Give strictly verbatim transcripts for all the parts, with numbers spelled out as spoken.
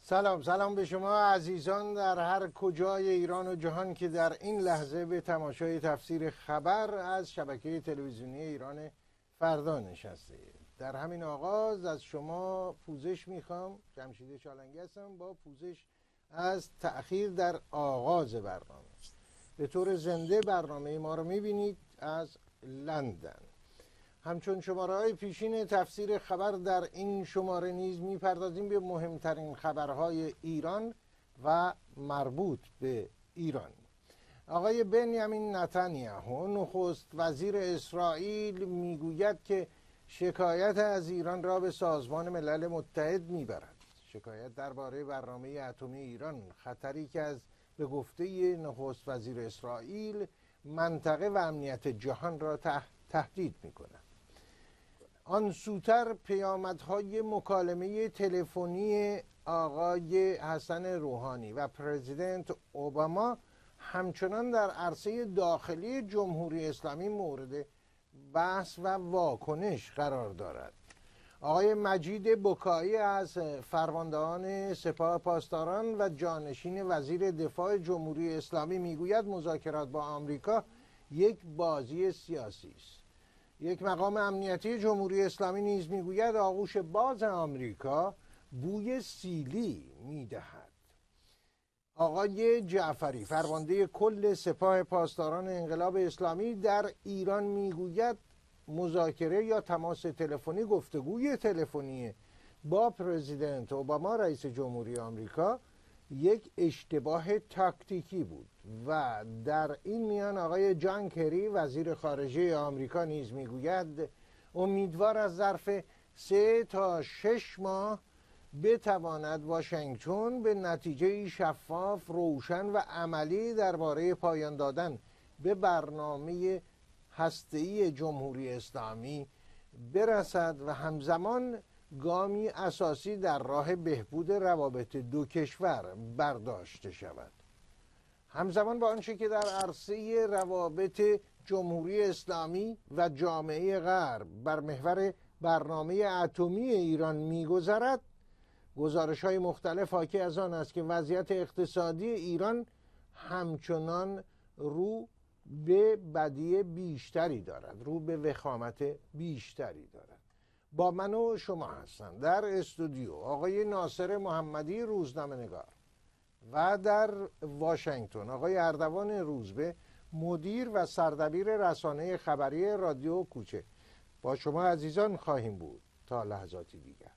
سلام سلام به شما عزیزان در هر کجای ایران و جهان که در این لحظه به تماشای تفسیر خبر از شبکه تلویزیونی ایران فردا نشسته. در همین آغاز از شما پوزش میخوام. جمشید چالنگی هستم با پوزش از تأخیر در آغاز برنامه. به طور زنده برنامه ما رو میبینید از لندن. همچون شماره‌های پیشین تفسیر خبر در این شماره نیز میپردازیم به مهمترین خبرهای ایران و مربوط به ایران. آقای بنیامین نتانیاهو نخست وزیر اسرائیل میگوید که شکایت از ایران را به سازمان ملل متحد میبرد. شکایت درباره برنامه اتمی ایران، خطری که از به گفته نخست وزیر اسرائیل منطقه و امنیت جهان را تهدید میکند. آن سوتر پیامدهای مکالمه تلفنی آقای حسن روحانی و پرزیدنت اوباما همچنان در عرصه داخلی جمهوری اسلامی مورد بحث و واکنش قرار دارد. آقای مجید بکایی از فرماندهان سپاه پاسداران و جانشین وزیر دفاع جمهوری اسلامی میگوید مذاکرات با آمریکا یک بازی سیاسی است. یک مقام امنیتی جمهوری اسلامی نیز میگوید آغوش باز آمریکا بوی سیلی میدهد. آقای جعفری فرمانده کل سپاه پاسداران انقلاب اسلامی در ایران میگوید مذاکره یا تماس تلفنی، گفتگوی تلفنی با پرزیدنت اوباما رئیس جمهوری آمریکا یک اشتباه تاکتیکی بود. و در این میان آقای جان کری وزیر خارجه آمریکا نیز میگوید امیدوار از ظرف سه تا شش ماه بتواند واشنگتن به نتیجه شفاف، روشن و عملی درباره پایان دادن به برنامه هسته‌ای جمهوری اسلامی برسد و همزمان گامی اساسی در راه بهبود روابط دو کشور برداشته شود. همزمان با آنچه که در عرصه روابط جمهوری اسلامی و جامعه غرب بر محور برنامه اتمی ایران می‌گذرد، گزارش‌های مختلف حاکی از آن است که وضعیت اقتصادی ایران همچنان رو به بدی بیشتری دارد، رو به وخامت بیشتری دارد. با من و شما هستند در استودیو آقای ناصر محمدی روزنامه‌نگار و در واشنگتن آقای اردوان روزبه مدیر و سردبیر رسانه خبری رادیو کوچه. با شما عزیزان خواهیم بود تا لحظاتی دیگر.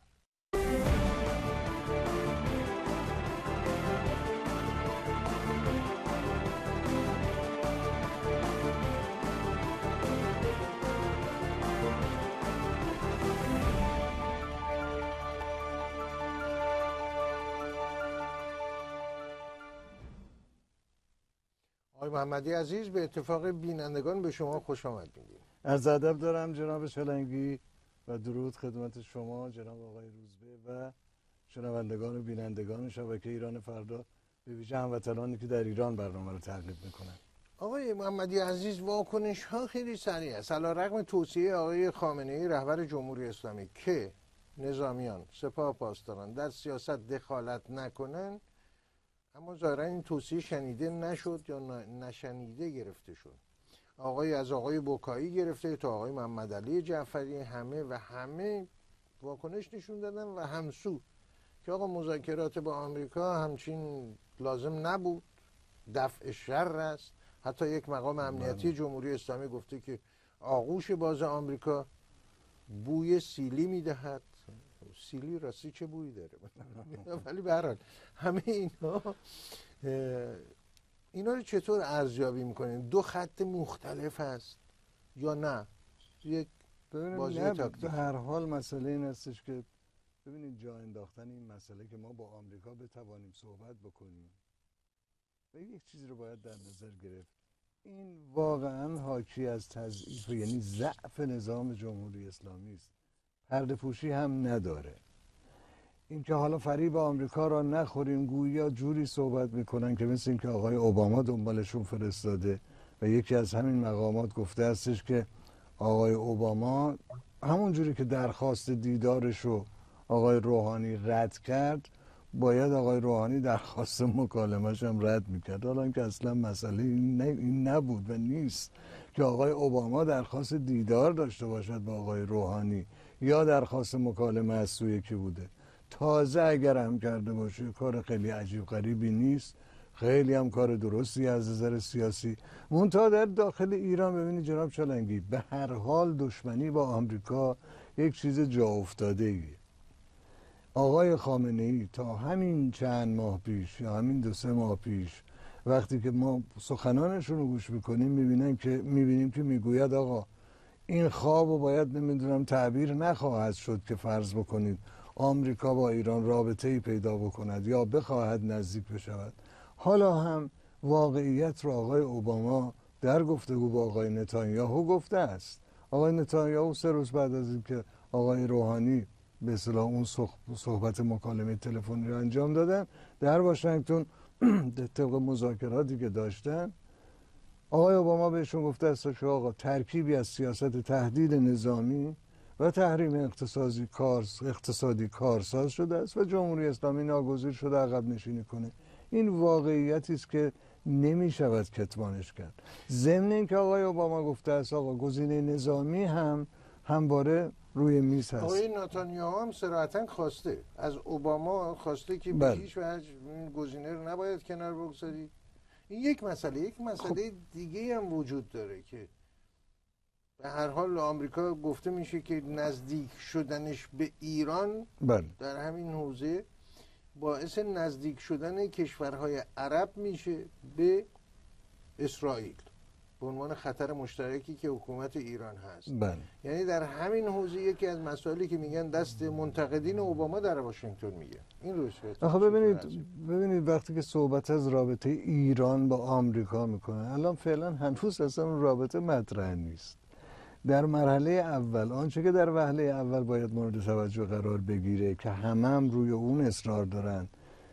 آقای محمدی عزیز، به اتفاق بینندگان به شما خوش آمد میگیم. عرض ادب دارم جناب چالنگی و درود خدمت شما جناب آقای روزبه و شنوندگان و بینندگان شبکه ایران فردا، به ویژه هموطنانی که در ایران برنامه رو تعقیب میکنن. آقای محمدی عزیز، واکنش ها خیلی سریع است علیرغم توصیه آقای خامنه ای رهبر جمهوری اسلامی که نظامیان سپاه پاسداران در سیاست دخالت نکنن، اما ظاهرا این توصیه شنیده نشد یا نشنیده گرفته شد. آقای از آقای بکایی گرفته تا آقای محمد علی جعفری همه و همه واکنش نشون دادن و همسو که آقا مذاکرات با آمریکا همچین لازم نبود، دفع شر است. حتی یک مقام امنیتی جمهوری اسلامی گفته که آغوش باز آمریکا بوی سیلی میدهد. سیلی راستی چه بویی داره؟ ولی به هر حال همه اینا اینا رو چطور ارزیابی میکنین؟ دو خط مختلف هست یا نه یک بازی تاکتیکی؟ به هر حال مسئله این هستش که ببینید جا انداختن این مسئله که ما با آمریکا بتوانیم صحبت بکنیم و یک چیز رو باید در نظر گرفت. این واقعا حاکی از تضعیف، یعنی ضعف نظام جمهوری اسلامی است، پرده پوشی هم نداره. این که حالا فریب آمریکا را نخوریم، گویا جوری صحبت میکنن که مثل این که آقای اوباما دنبالشون فرستاده و یکی از همین مقامات گفته هستش که آقای اوباما همون جوری که درخواست دیدارش رو آقای روحانی رد کرد، باید آقای روحانی درخواست مکالمه‌اش هم رد میکرد، حالا که اصلا مسئله این, این نبود و نیست که آقای اوباما درخواست دیدار داشته باشد با آقای روحانی یا درخواست مکالمه از سوی کی بوده. تازه اگر هم کرده باشه کار خیلی عجیب غریبی نیست، خیلی هم کار درستی از نظر سیاسی. منتها در داخل ایران ببینید جناب چالنگی، به هر حال دشمنی با آمریکا یک چیز جا افتاده ایه. آقای خامنه ای تا همین چند ماه پیش یا همین دو سه ماه پیش وقتی که ما سخنانشون رو گوش میکنیم میبینیم که میبینیم که میگوید آقا این خواب رو باید نمیدونم تعبیر نخواهد شد که فرض بکنید آمریکا با ایران رابطه ای پیدا بکند یا بخواهد نزدیک بشود. حالا هم واقعیت رو آقای اوباما در گفتگو با آقای نتانیاهو گفته است. آقای نتانیاهو سه روز بعد از اینکه آقای روحانی به اصطلاح اون صحبت مکالمه تلفنی رو انجام دادن در واشنگتن طبق مذاکراتی که داشتن، آقای اوباما بهشون گفته است که آقا ترکیبی از سیاست تهدید نظامی و تحریم اقتصادی کار اقتصادی کارساز شده است و جمهوری اسلامی ناگزیر شده عقب نشینی کنه. این واقعیتی است که نمی شود کتمانش کرد. ضمن اینکه آقای اوباما گفته است آقا گزینه نظامی هم همواره روی میز هست. آقای نتانیاهو هم صراحتاً خواسته از اوباما خواسته که به هیچ وجه این گزینه رو نباید کنار بگذاری. این یک مسئله یک مسئله خب. دیگه هم وجود داره که به هر حال آمریکا گفته میشه که نزدیک شدنش به ایران بله. در همین حوزه باعث نزدیک شدن کشورهای عرب میشه به اسرائیل به عنوان خطر مشترکی که حکومت ایران هست. بله. یعنی در همین حوزه یکی از مسائلی که میگن دست منتقدین اوباما در واشنگتن میگه این رو آخه ببینید ببینید وقتی که صحبت از رابطه ایران با آمریکا میکنه الان فعلا هنوز اصلا اون رابطه مطرح نیست. در مرحله اول آنچه که در وهله اول باید مورد توجه قرار بگیره که همه هم روی اون اصرار دارن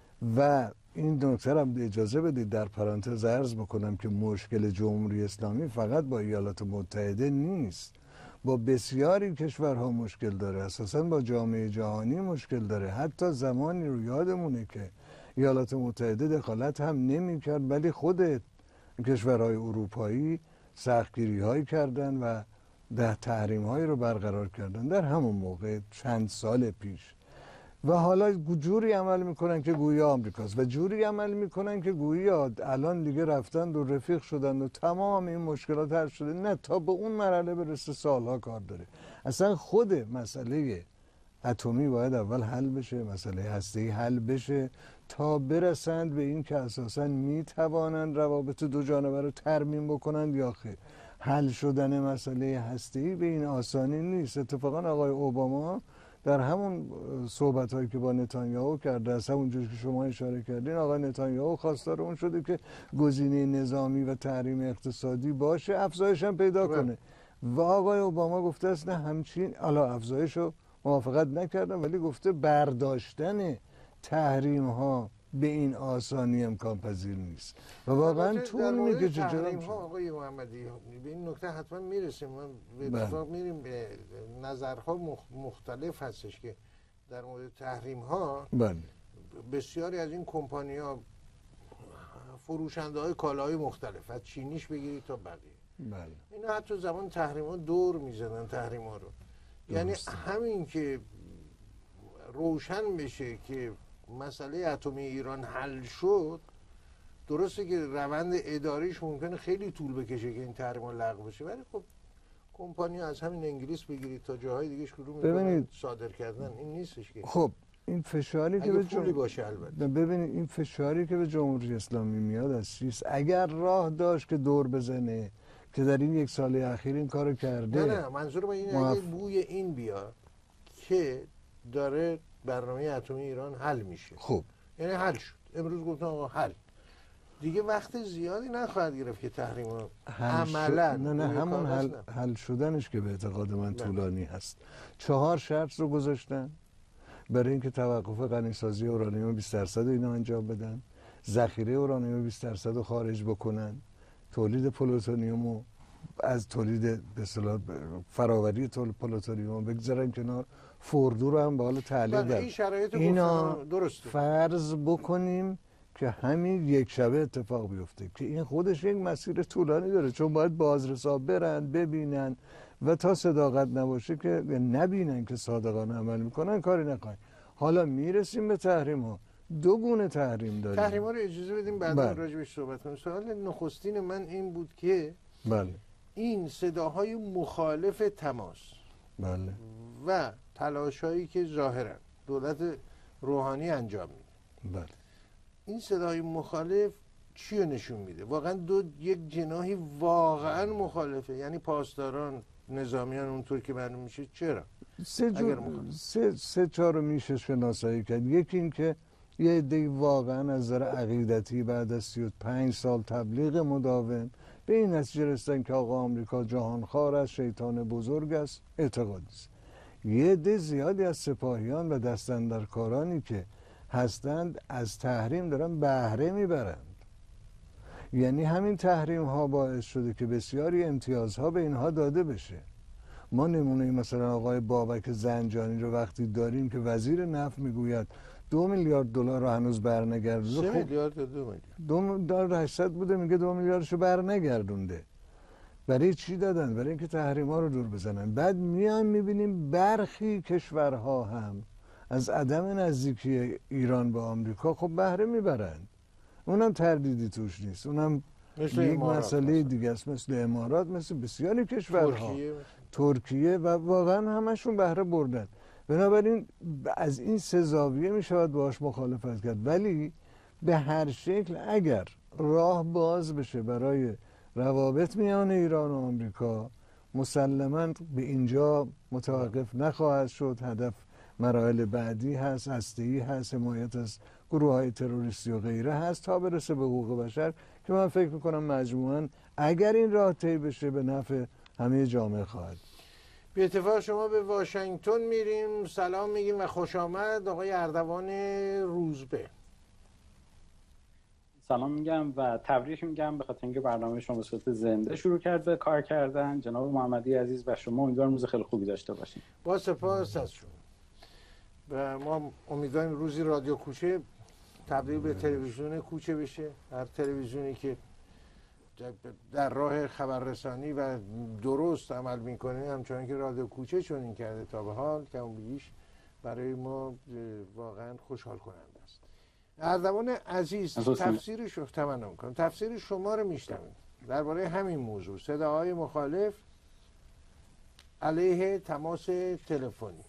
و این نکته هم اجازه بدید در پرانتز عرض بکنم که مشکل جمهوری اسلامی فقط با ایالات متحده نیست، با بسیاری کشورها مشکل داره، اساساً با جامعه جهانی مشکل داره. حتی زمانی رو یادمونه که ایالات متحده دخالت هم نمی کرد ولی خود کشورهای اروپایی سختگیری هایی کردن و ده تحریم هایی رو برقرار کردن در همون موقع چند سال پیش و حالا جوری عمل میکنن که گویا آمریکاست و جوری عمل میکنن که گویا الان دیگه رفتن و رفیق شدن و تمام این مشکلات حل شده. نه، تا به اون مرحله برسه سالها کار داره. اصلا خود مسئله اتمی باید اول حل بشه، مسئله هسته‌ای حل بشه تا برسند به این که اساسا میتوانند روابط دو جانبه رو ترمیم بکنند یا خیر. حل شدن مسئله هسته‌ای به این آسانی نیست. اتفاقا آقای اوباما در همون صحبت هایی که با نتانیاهو کرده از همون جوری که شما اشاره کردین آقای نتانیاهو خواستار اون شده که گزینه نظامی و تحریم اقتصادی باشه، افزایش هم پیدا کنه و آقای اوباما گفته است نه همچین حالا افزایش رو موافقت نکردم ولی گفته برداشتن تحریم ها به این آسانی امکان پذیر نیست و واقعا طول میکشه. تحریم ها آقای محمدی به این نکته حتما میرسیم، ما به اتفاق میریم به نظرها مختلف هستش که در مورد تحریم ها بله. بسیاری از این کمپانی ها فروشنده های کالاهای مختلف از چینیش بگیرید تا بقیه بله. اینا حتی زمان تحریم ها دور میزدن تحریم ها رو. یعنی همین که روشن بشه که مسئله اتمی ایران حل شد، درسته که روند اداریش ممکنه خیلی طول بکشه که این تحریما لغو بشه ولی خب کمپانی از همین انگلیس بگیرید تا جاهای دیگه شروع میکنن صادر کردن. این نیستش که خب این فشاری که به جمهوری باشه البته ببینید این فشاری که به جمهوری اسلامی میاد از چیست؟ اگر راه داشت که دور بزنه که در این یک سال اخیر این کارو کرده. نه نه منظور من اینه محف... اگه بوی این بیاد که داره برنامه اتمی ایران حل میشه. خب یعنی حل شد، امروز گفتن آقا حل، دیگه وقت زیادی نخواهد گرفت که تحریم رو عملا نه نه همون حل, حل شدنش که به اعتقاد من طولانی هست. چهار شرط رو گذاشتن برای اینکه توقف غنیسازی اورانیوم بیست درصد اینا انجام بدن، ذخیره اورانیوم بیست درصد رو خارج بکنن، تولید پلوتونیوم رو از تولید به اصطلاح فراوری تولید پلوتونیوم بگذارن کنار، فوردو رو هم به حال تعلیق بله این شرایط اینا درسته. فرض بکنیم که همین یک شبه اتفاق بیفته که این خودش یک مسیر طولانی داره، چون باید بازرسا برن ببینن و تا صداقت نباشه که نبینن که صادقانه عمل میکنن کاری نکنن. حالا میرسیم به تحریم ها، دو گونه تحریم داریم. تحریم ها رو اجازه بدیم بعدا راجع بهش صحبت کنیم. سوال نخستین من این بود که بله این صداهای مخالف تماس بله و تلاشایی که ظاهرا دولت روحانی انجام میده، بله این صداهای مخالف چی رو نشون میده؟ واقعا دو یک جناحی واقعا مخالفه، یعنی پاسداران نظامیان اونطور که معلوم میشه. چرا؟ سه, جو... سه... سه چهار رو میشه شناسایی کرد. یکی این که یه عده واقعا از نظر عقیدتی بعد از سی و پنج سال تبلیغ مداوم به این نتیجه رسیدن که آقا آمریکا جهانخوار است، شیطان بزرگ است، اعتقادی است. یه عده زیادی از سپاهیان و دستاندرکارانی که هستند از تحریم دارن بهره میبرند. یعنی همین تحریم ها باعث شده که بسیاری امتیازها به اینها داده بشه. ما نمونه مثلا آقای بابک زنجانی رو وقتی داریم که وزیر نفت میگوید دو میلیارد دلار رو هنوز برنگردونده. سه خب میلیارد دو میلیارد دو میلیارد هشتصد بوده، میگه دو میلیاردشو برنگردونده. برای چی دادن؟ برای اینکه تحریم ها رو دور بزنن. بعد میان میبینیم برخی کشورها هم از عدم نزدیکی ایران به آمریکا خب بهره میبرند. اونم تردیدی توش نیست، اونم یک مسئله دیگه است، مثل امارات، مثل بسیاری کشورها، ترکیه, ترکیه و واقعا همشون بهره بردن. بنابراین از این سه زاویه می شود باهاش مخالفت کرد، ولی به هر شکل اگر راه باز بشه برای روابط میان ایران و آمریکا مسلماً به اینجا متوقف نخواهد شد. هدف مراحل بعدی هست، هسته‌ای هست، حمایت از گروه های تروریستی و غیره هست تا برسه به حقوق بشر که من فکر میکنم مجموعاً اگر این راه طی بشه به نفع همه جامعه خواهد. به اتفاق شما به واشنگتن میریم، سلام میگیم و خوش آمد آقای اردوان روزبه. سلام میگم و تبریک میگم به خاطر اینکه برنامه شما به صورت زنده شروع کرده کار کردن. جناب محمدی عزیز و شما امیدوارم روز خیلی خوبی داشته باشین. با سپاس از شما. و ما امیدواریم روزی رادیو کوچه تبدیل به تلویزیون کوچه بشه. هر تلویزیونی که در راه خبررسانی و درست عمل میکنه همچنان که رادیو کوچه چون این کرده تا به حال که اون بیش برای ما واقعا خوشحال کننده است. اردوان عزیز تفسیر شما تمنا میکنم. تفسیر شما رو میشنویم درباره همین موضوع، صداهای مخالف علیه تماس تلفنی.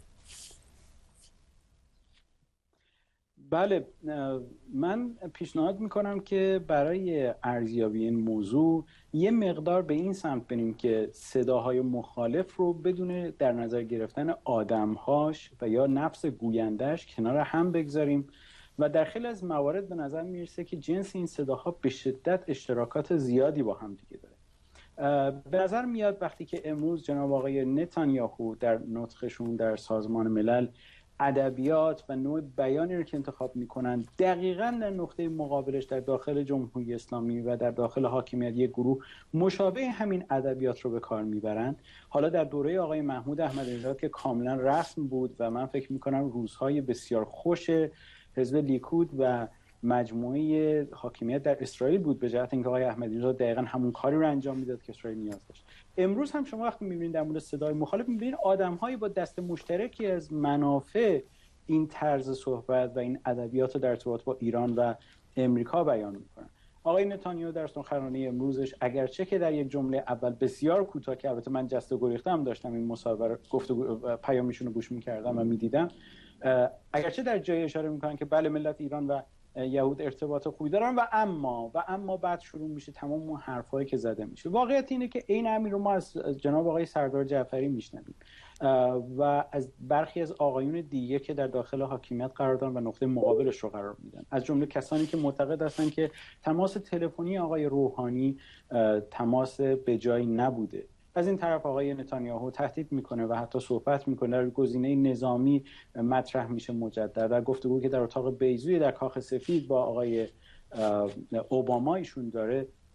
بله، من پیشنهاد میکنم که برای ارزیابی این موضوع یه مقدار به این سمت بریم که صداهای مخالف رو بدون در نظر گرفتن آدمهاش و یا نفس گویندهش کنار هم بگذاریم و در خیلی از موارد به نظر میرسه که جنس این صداها به شدت اشتراکات زیادی با هم دیگه داره. به نظر میاد وقتی که امروز جناب آقای نتانیاهو در نطقشون در سازمان ملل ادبیات و نوع بیانی رو که انتخاب میکنن دقیقاً در نقطه مقابلش در داخل جمهوری اسلامی و در داخل حاکمیت یک گروه مشابه همین ادبیات رو به کار میبرن. حالا در دوره آقای محمود احمدی نژاد که کاملا رسم بود و من فکر میکنم روزهای بسیار خوش حزب لیکود و مجموعه حاکمیت در اسرائیل بود به جهت اینکه آقای احمدی نژاد دقیقاً همون کاری رو انجام میداد که اسرائیل نیاز داشت. امروز هم شما وقتی میبینید در مورد صدای مخالف میبینید آدم‌هایی با دست مشترکی از منافع این طرز صحبت و این ادبیات رو در ارتباط با ایران و امریکا بیان میکنن. آقای نتانیاهو در سخنرانی امروزش اگرچه که در یک جمله اول بسیار کوتاه که البته من جست و گریخته هم داشتم این مصاحبه گفتگو پیامشون رو گوش میکردم و میدیدم، اگرچه در جای اشاره میکنن که بله ملت ایران و یهود ارتباط خوبی دارن و اما و اما بعد شروع میشه تمام اون حرفایی که زده میشه. واقعیت اینه که این امیر رو ما از جناب آقای سردار جعفری میشنویم و از برخی از آقایون دیگه که در داخل حاکمیت قرار دارن و نقطه مقابلش رو قرار میدن، از جمله کسانی که معتقد هستن که تماس تلفنی آقای روحانی تماس به جایی نبوده. از این طرف آقای نتانیاهو تهدید میکنه و حتی صحبت میکنه در گزینه نظامی مطرح میشه مجدد. در گفتگو که در اتاق بیضوی در کاخ سفید با آقای اوباما ایشون داره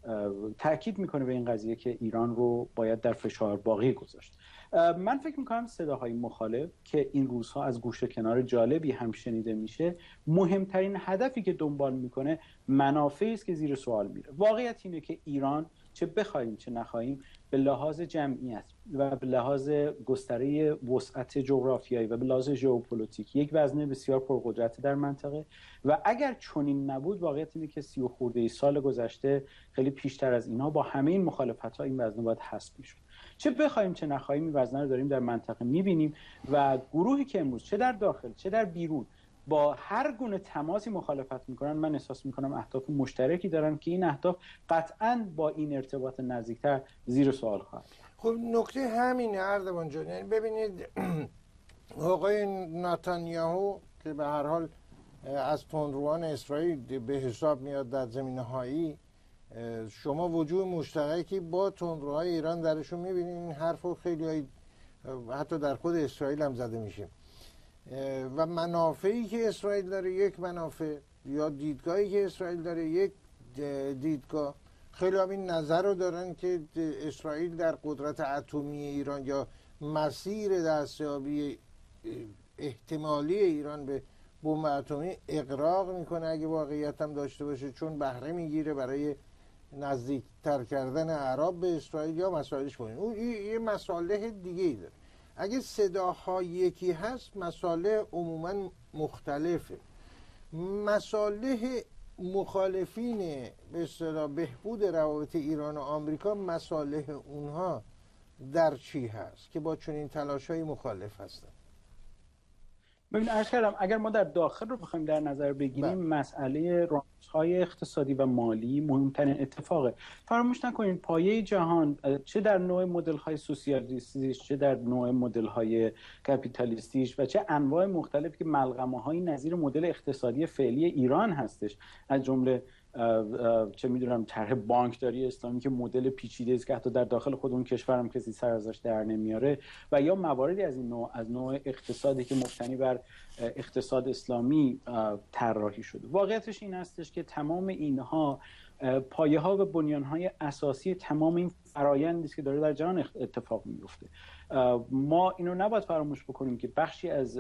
تاکید میکنه به این قضیه که ایران رو باید در فشار باقی گذاشت. من فکر میکنم صداهای مخالف که این روزها از گوشه کنار جالبی هم شنیده میشه، مهمترین هدفی که دنبال میکنه منافعی است که زیر سوال میره. واقعیت اینه که ایران چه بخوایم چه نخواهیم به لحاظ جمعیت و به لحاظ گستره وسعت جغرافیایی و به لحاظ ژئوپلیتیک یک وزنه بسیار پرقدرت در منطقه و اگر چنین نبود واقعیت اینه که سی و خورده ای سال گذشته خیلی پیشتر از اینها با همه این مخالفت‌ها این وزنه باید حذف میشد. چه بخوایم چه نخواهیم این وزنه رو داریم در منطقه میبینیم و گروهی که امروز چه در داخل چه در بیرون با هر گونه تماسی مخالفت میکنن، من احساس میکنم اهداف مشترکی دارن که این اهداف قطعاً با این ارتباط نزدیکتر زیر سوال خواهد. خب نکته همینه اردوان جان، یعنی ببینید آقای نتانیاهو که به هر حال از تندروان اسرائیل به حساب میاد در زمینه‌هایی، شما وجود مشترکی با تندروهای ایران درشون میبینید. این حرفو خیلی حتی در خود اسرائیل هم زده میشه و منافعی که اسرائیل داره یک منافع یا دیدگاهی که اسرائیل داره یک دیدگاه. خیلی هم این نظر رو دارن که اسرائیل در قدرت اتمی ایران یا مسیر دستیابی احتمالی ایران به بمب اتمی اغراق میکنه اگه واقعیت هم داشته باشه، چون بهره میگیره برای نزدیکتر کردن عرب به اسرائیل یا مسائلش کنین. اون یه مسائل دیگه ای داره. اگه صداها یکی هست مسائل عموما مختلفه. مسائل مخالفین به اصطلاح بهبود روابط ایران و آمریکا مسائل اونها در چی هست که با چنین تلاش‌های مخالف هستن؟ ببین عرض کردم اگر ما در داخل رو بخوایم در نظر بگیریم بله. مسئله رامزهای اقتصادی و مالی مهمترین اتفاقه. فراموش نکنید پایه جهان چه در نوع مدل‌های سوسیالیستیش چه در نوع مدل‌های کاپیتالیستیش و چه انواع مختلفی که ملغمه‌های نظیر مدل اقتصادی فعلی ایران هستش، از جمله چه میدونم طرح بانکداری اسلامی که مدل پیچیده است که حتی در داخل خود اون کشور هم کسی سر ازش در نمیاره و یا مواردی از این نوع از نوع اقتصادی که مبتنی بر اقتصاد اسلامی طراحی شده. واقعیتش این هستش که تمام اینها پایه ها و بنیان های اساسی تمام این فرآیندی است که داره در جهان اتفاق میفته. ما اینو نباید فراموش بکنیم که بخشی از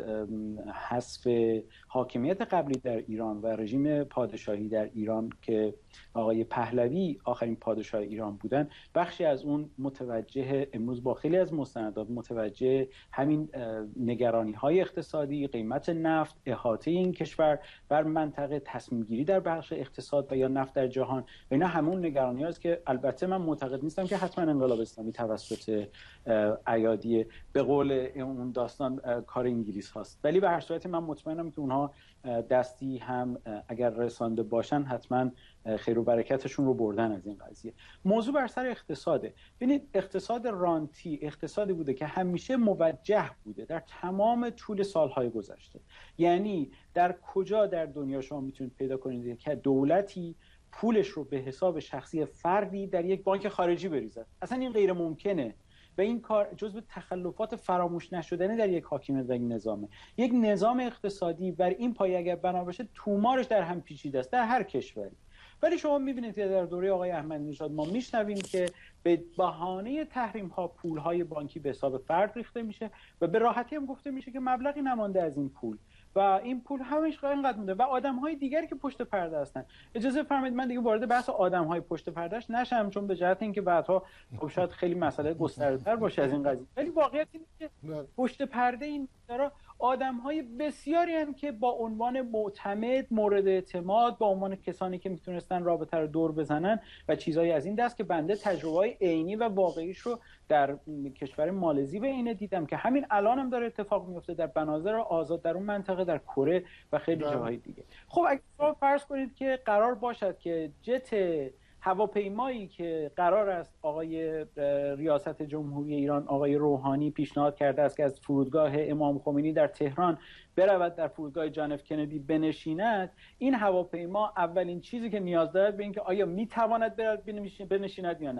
حذف حاکمیت قبلی در ایران و رژیم پادشاهی در ایران که آقای پهلوی آخرین پادشاه ایران بودن، بخشی از اون متوجه امروز با خیلی از مستندات متوجه همین نگرانی های اقتصادی، قیمت نفت، احاطه این کشور بر منطقه، تصمیم گیری در بخش اقتصاد و یا نفت در جهان و اینا همون نگرانی هاست که البته من معتقد نیستم که حتما انقلاب اسلامی توسط ایادی به قول اون داستان کار انگلیس هاست، ولی به هر صورت من مطمئنم که اونها دستی هم اگر رسانده باشن حتما خیر و برکتشون رو بردن از این قضیه. موضوع بر سر اقتصاده. ببینید اقتصاد رانتی اقتصادی بوده که همیشه موجه بوده در تمام طول سالهای گذشته. یعنی در کجا در دنیا شما میتونید پیدا کنید که دولتی پولش رو به حساب شخصی فردی در یک بانک خارجی بریزد؟ اصلا این غیر ممکنه و این کار جزو تخلفات فراموش نشدنی در یک حاکمیت و یک نظامه. یک نظام اقتصادی بر این پایه اگر بنا باشه تومارش در هم پیچیده است در هر کشوری. ولی شما می‌بینید که در دوره آقای احمدی نژاد ما میشنویم که به بهانه تحریم ها پول های بانکی به حساب فرد ریخته میشه و به راحتی هم گفته میشه که مبلغی نمانده از این پول و این پول همش اینقدر مونده و آدم‌های دیگری که پشت پرده هستن. اجازه فرمایید من دیگه وارد بحث آدم‌های پشت پردهش نشم، چون به جهت اینکه بعدها خب شاید خیلی مسئله گسترده‌تر باشه از این قضیه، ولی واقعیت اینه که پشت پرده این دارا آدم‌های بسیاری هستند که با عنوان معتمد، مورد اعتماد، با عنوان کسانی که میتونستن رابطه رو دور بزنن و چیزایی از این دست که بنده تجربه‌های عینی و واقعیش رو در کشور مالزی به اینه دیدم که همین الان هم داره اتفاق میفته در بناظر آزاد در اون منطقه، در کره و خیلی جاهای دیگه. خب اگه شما فرض کنید که قرار باشد که جت هواپیمایی که قرار است آقای ریاست جمهوری ایران آقای روحانی پیشنهاد کرده است که از فرودگاه امام خمینی در تهران برود در فرودگاه جان اف کندی بنشیند، این هواپیما اولین چیزی که نیاز دارد به این که آیا میتواند برود بنشیند یا نه.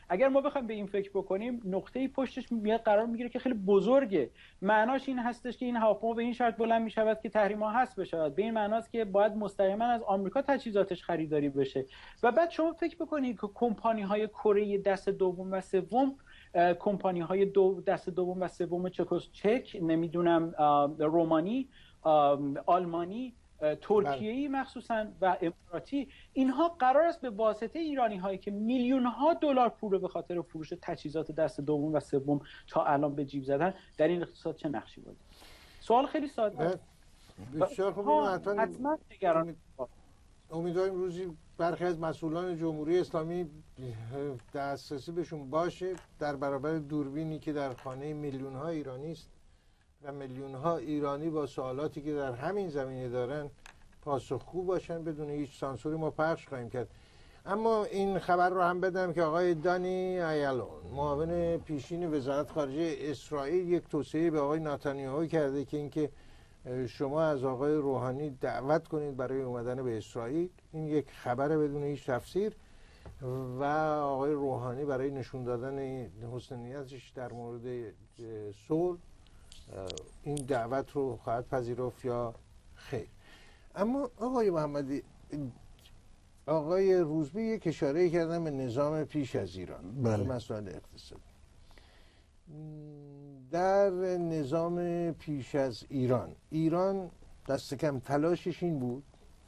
اگر ما بخوایم به این فکر بکنیم، نقطه‌ای پشتش میاد قرار میگیره که خیلی بزرگه. معناش این هستش که این هواپیما به این شرط بلند میشود که تحریم‌ها حذف بشود، به این معناست که باید مستقیما از آمریکا تجهیزاتش خریداری بشه. و بعد شما فکر بکنید که کمپانی‌های کره دست دوم و سوم، کمپانی‌های دو دست دوم و سوم چک، نمیدونم رومانی، آلمانی، ترکیه‌ای مخصوصا و اماراتی، اینها قرار است به واسطه ایرانی هایی که میلیون ها دلار پول رو به خاطر فروش تجهیزات دست دوم و سوم تا الان به جیب زدن، در این اقتصاد چه نقشی بازی؟ سوال خیلی ساده. بسیار خوب. حتما نگران امیدواریم روزی برخی از مسئولان جمهوری اسلامی دسترسی بهشون باشه در برابر دوربینی که در خانه میلیون ها ایرانی است و میلیون ها ایرانی با سوالاتی که در همین زمینه دارن پاسخگو باشن، بدون هیچ سانسوری ما پخش خواهیم کرد. اما این خبر رو هم بدم که آقای دانی ایالون، معاون پیشین وزارت خارجه اسرائیل، یک توصیه به آقای نتانیاهو کرده که اینکه شما از آقای روحانی دعوت کنید برای اومدن به اسرائیل. این یک خبر بدون هیچ تفسیر و آقای روحانی برای نشون دادن حسن نیتش در مورد صلح این دعوت رو خواهد پذیرفت یا خیر. اما آقای محمدی، آقای روزبی یک اشاره کردن به نظام پیش از ایران، بله. مسائل اقتصادی. در نظام پیش از ایران، ایران دست کم تلاشش این بود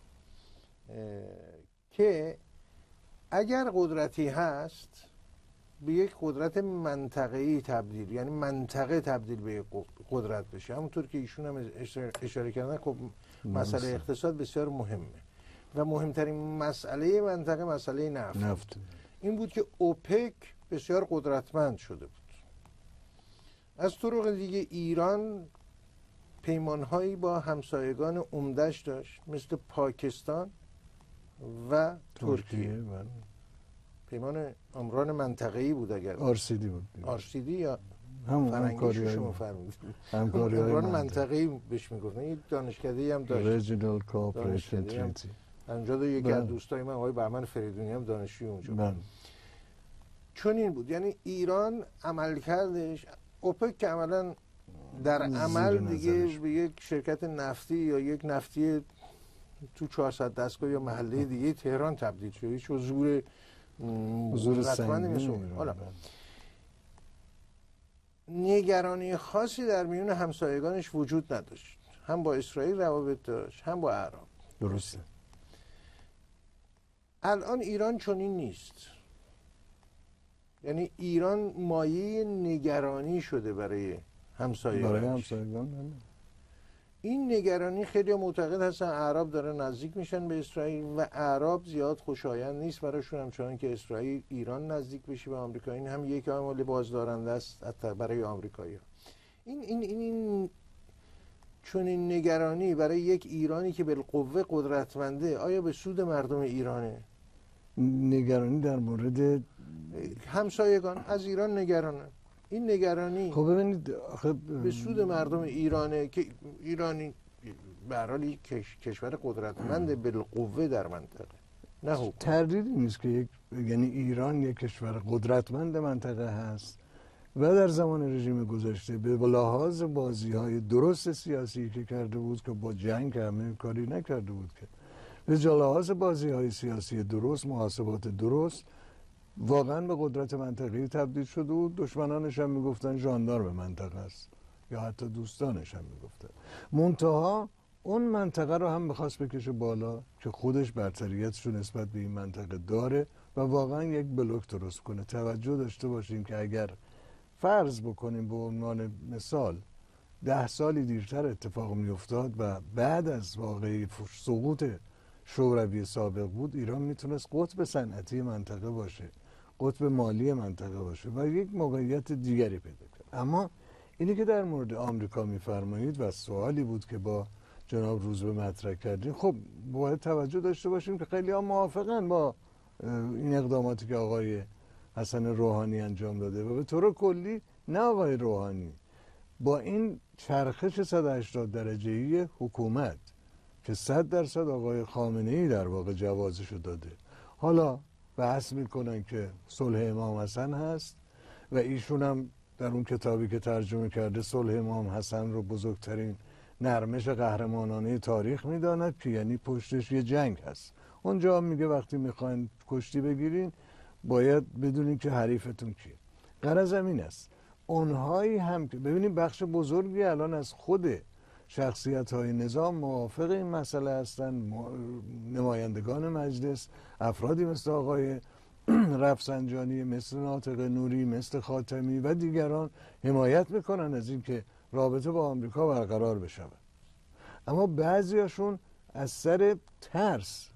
که اگر قدرتی هست به یک قدرت منطقه‌ای تبدیل، یعنی منطقه تبدیل به قدرت بشه. همونطور که ایشون هم اشاره کردن، خب مسئله اقتصاد بسیار مهمه و مهمترین مسئله منطقه مسئله نفت. نفت این بود که اوپک بسیار قدرتمند شده بود. از طرق دیگه ایران پیمانهایی با همسایگان عمده‌اش داشت، مثل پاکستان و ترکیه. پیمان عمران منطقه‌ای بود. اگر آرسیدی بود، آرسیدی یا همون فرنگیش شما فرمودید، همکاری عمران منطقه‌ای بهش میگفتن. یک دانشکده‌ای هم داشت، ریجنال کوآپریشن تریتی. اونجا دو یکی از دوستای من آقای بهمن فریدونی هم دانشجوی اونجا بود. چون این بود، یعنی ایران عمل کردش اوپک که عملاً در عمل دیگه به یک شرکت نفتی یا یک نفتی تو چهارصد دستگاه یا محله دیگه تهران تبدیل شد. هیچ حضور حضور سنگینی. حالا نگرانی خاصی در میون همسایگانش وجود نداشت، هم با اسرائیل روابط داشت هم با عرب. درسته. الان ایران چنین نیست، یعنی ایران مایه نگرانی شده برای همسایگان. برای همسایگان این نگرانی خیلی معتقد هستن اعراب داره نزدیک میشن به اسرائیل و اعراب زیاد خوشایند نیست براشون، همچنان که اسرائیل ایران نزدیک بشه به آمریکا. این هم یک عامل بازدارنده است برای آمریکایی‌ها. این این این, این چون این نگرانی برای یک ایرانی که بالقوه قدرتمنده، آیا به سود مردم ایرانه؟ نگرانی در مورد همسایگان از ایران نگرانه. این نگرانی خب ببینید آخه به سود مردم ایرانه که ایرانی به هر حال کش... کشور قدرتمند بالقوه در منطقه، نه حکومت. تردیدی نیست که یک یعنی ایران یک کشور قدرتمند منطقه هست و در زمان رژیم گذشته به لحاظ بازی‌های درست سیاسی که کرده بود که با جنگ همه کاری نکرده بود، که به لحاظ بازی‌های سیاسی درست، محاسبات درست، واقعا به قدرت منطقه‌ای تبدیل شده بود. دشمنانش هم میگفتن ژاندارم منطقه است یا حتی دوستانش هم میگفتن. منتها اون منطقه رو هم میخواست بکشه بالا که خودش برتریتش رو نسبت به این منطقه داره و واقعا یک بلوک درست کنه. توجه داشته باشیم که اگر فرض بکنیم به عنوان مثال ده سالی دیرتر اتفاق میافتاد و بعد از واقعی سقوط شوروی سابق بود، ایران میتونست قطب صنعتی منطقه باشه، قطب مالی منطقه باشه و یک موقعیت دیگری پیدا کرد. اما اینی که در مورد آمریکا میفرمایید و سوالی بود که با جناب روزبه مطرح کردیم، خب باید توجه داشته باشیم که خیلی ها موافقن با این اقداماتی که آقای حسن روحانی انجام داده و به طور کلی نه آقای روحانی، با این چرخش صد و هشتاد درجه‌ای حکومت که صد درصد آقای خامنه‌ای در واقع جوازشو داده. حالا بحث میکنن که صلح امام حسن هست و ایشون هم در اون کتابی که ترجمه کرده صلح امام حسن رو بزرگترین نرمش قهرمانانه تاریخ میداند که یعنی پشتش یه جنگ هست. اونجا میگه وقتی میخواین کشتی بگیرین باید بدونین که حریفتون کیه. غرض این است اونهایی هم که ببینید بخش بزرگی الان از خود شخصیت های نظام موافق این مسئله هستن، نمایندگان مجلس، افرادی مثل آقای رفسنجانی، مثل ناطق نوری، مثل خاتمی و دیگران حمایت میکنن از اینکه رابطه با آمریکا برقرار بشود. اما بعضیاشون از سر ترس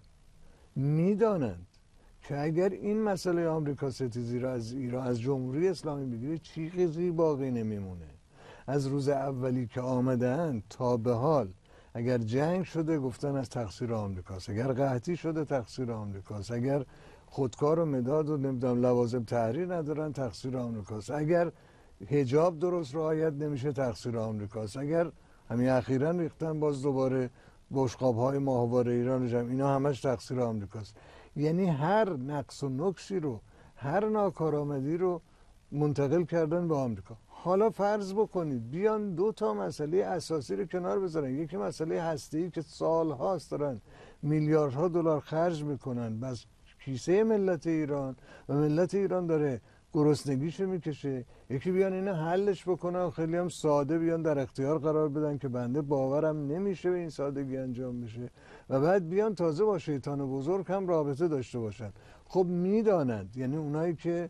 میدانند که اگر این مسئله آمریکا ستیزی را از ایران از جمهوری اسلامی بگیره چیزی باقی نمیمونه. از روز اولی که آمدن تا به حال اگر جنگ شده گفتن از تقصیر آمریکاست، اگر قحطی شده تقصیر آمریکاست، اگر خودکار و مداد و نمیدونم لوازم تحریر ندارن تقصیر آمریکاست، اگر حجاب درست رعایت نمیشه تقصیر آمریکاست، اگر همین اخیراً ریختن باز دوباره بشقاب‌های ماهواره ایران جمع، اینا همش تقصیر آمریکاست. یعنی هر نقص و نقصی رو، هر ناکارآمدی رو منتقل کردن به آمریکا. حالا فرض بکنید بیان دو تا مسئله اساسی رو کنار بذارن. یکی مسئله هسته‌ای که سال‌هاست دارن میلیاردها دلار خرج میکنن بس کیسه ملت ایران و ملت ایران داره گرسنگیشو میکشه. یکی بیان اینو حلش بکنن، خیلی هم ساده بیان در اختیار قرار بدن که بنده باورم نمیشه به این سادگی انجام بشه و بعد بیان تازه با شیطان بزرگ هم رابطه داشته باشن. خب میدانند، یعنی اونایی که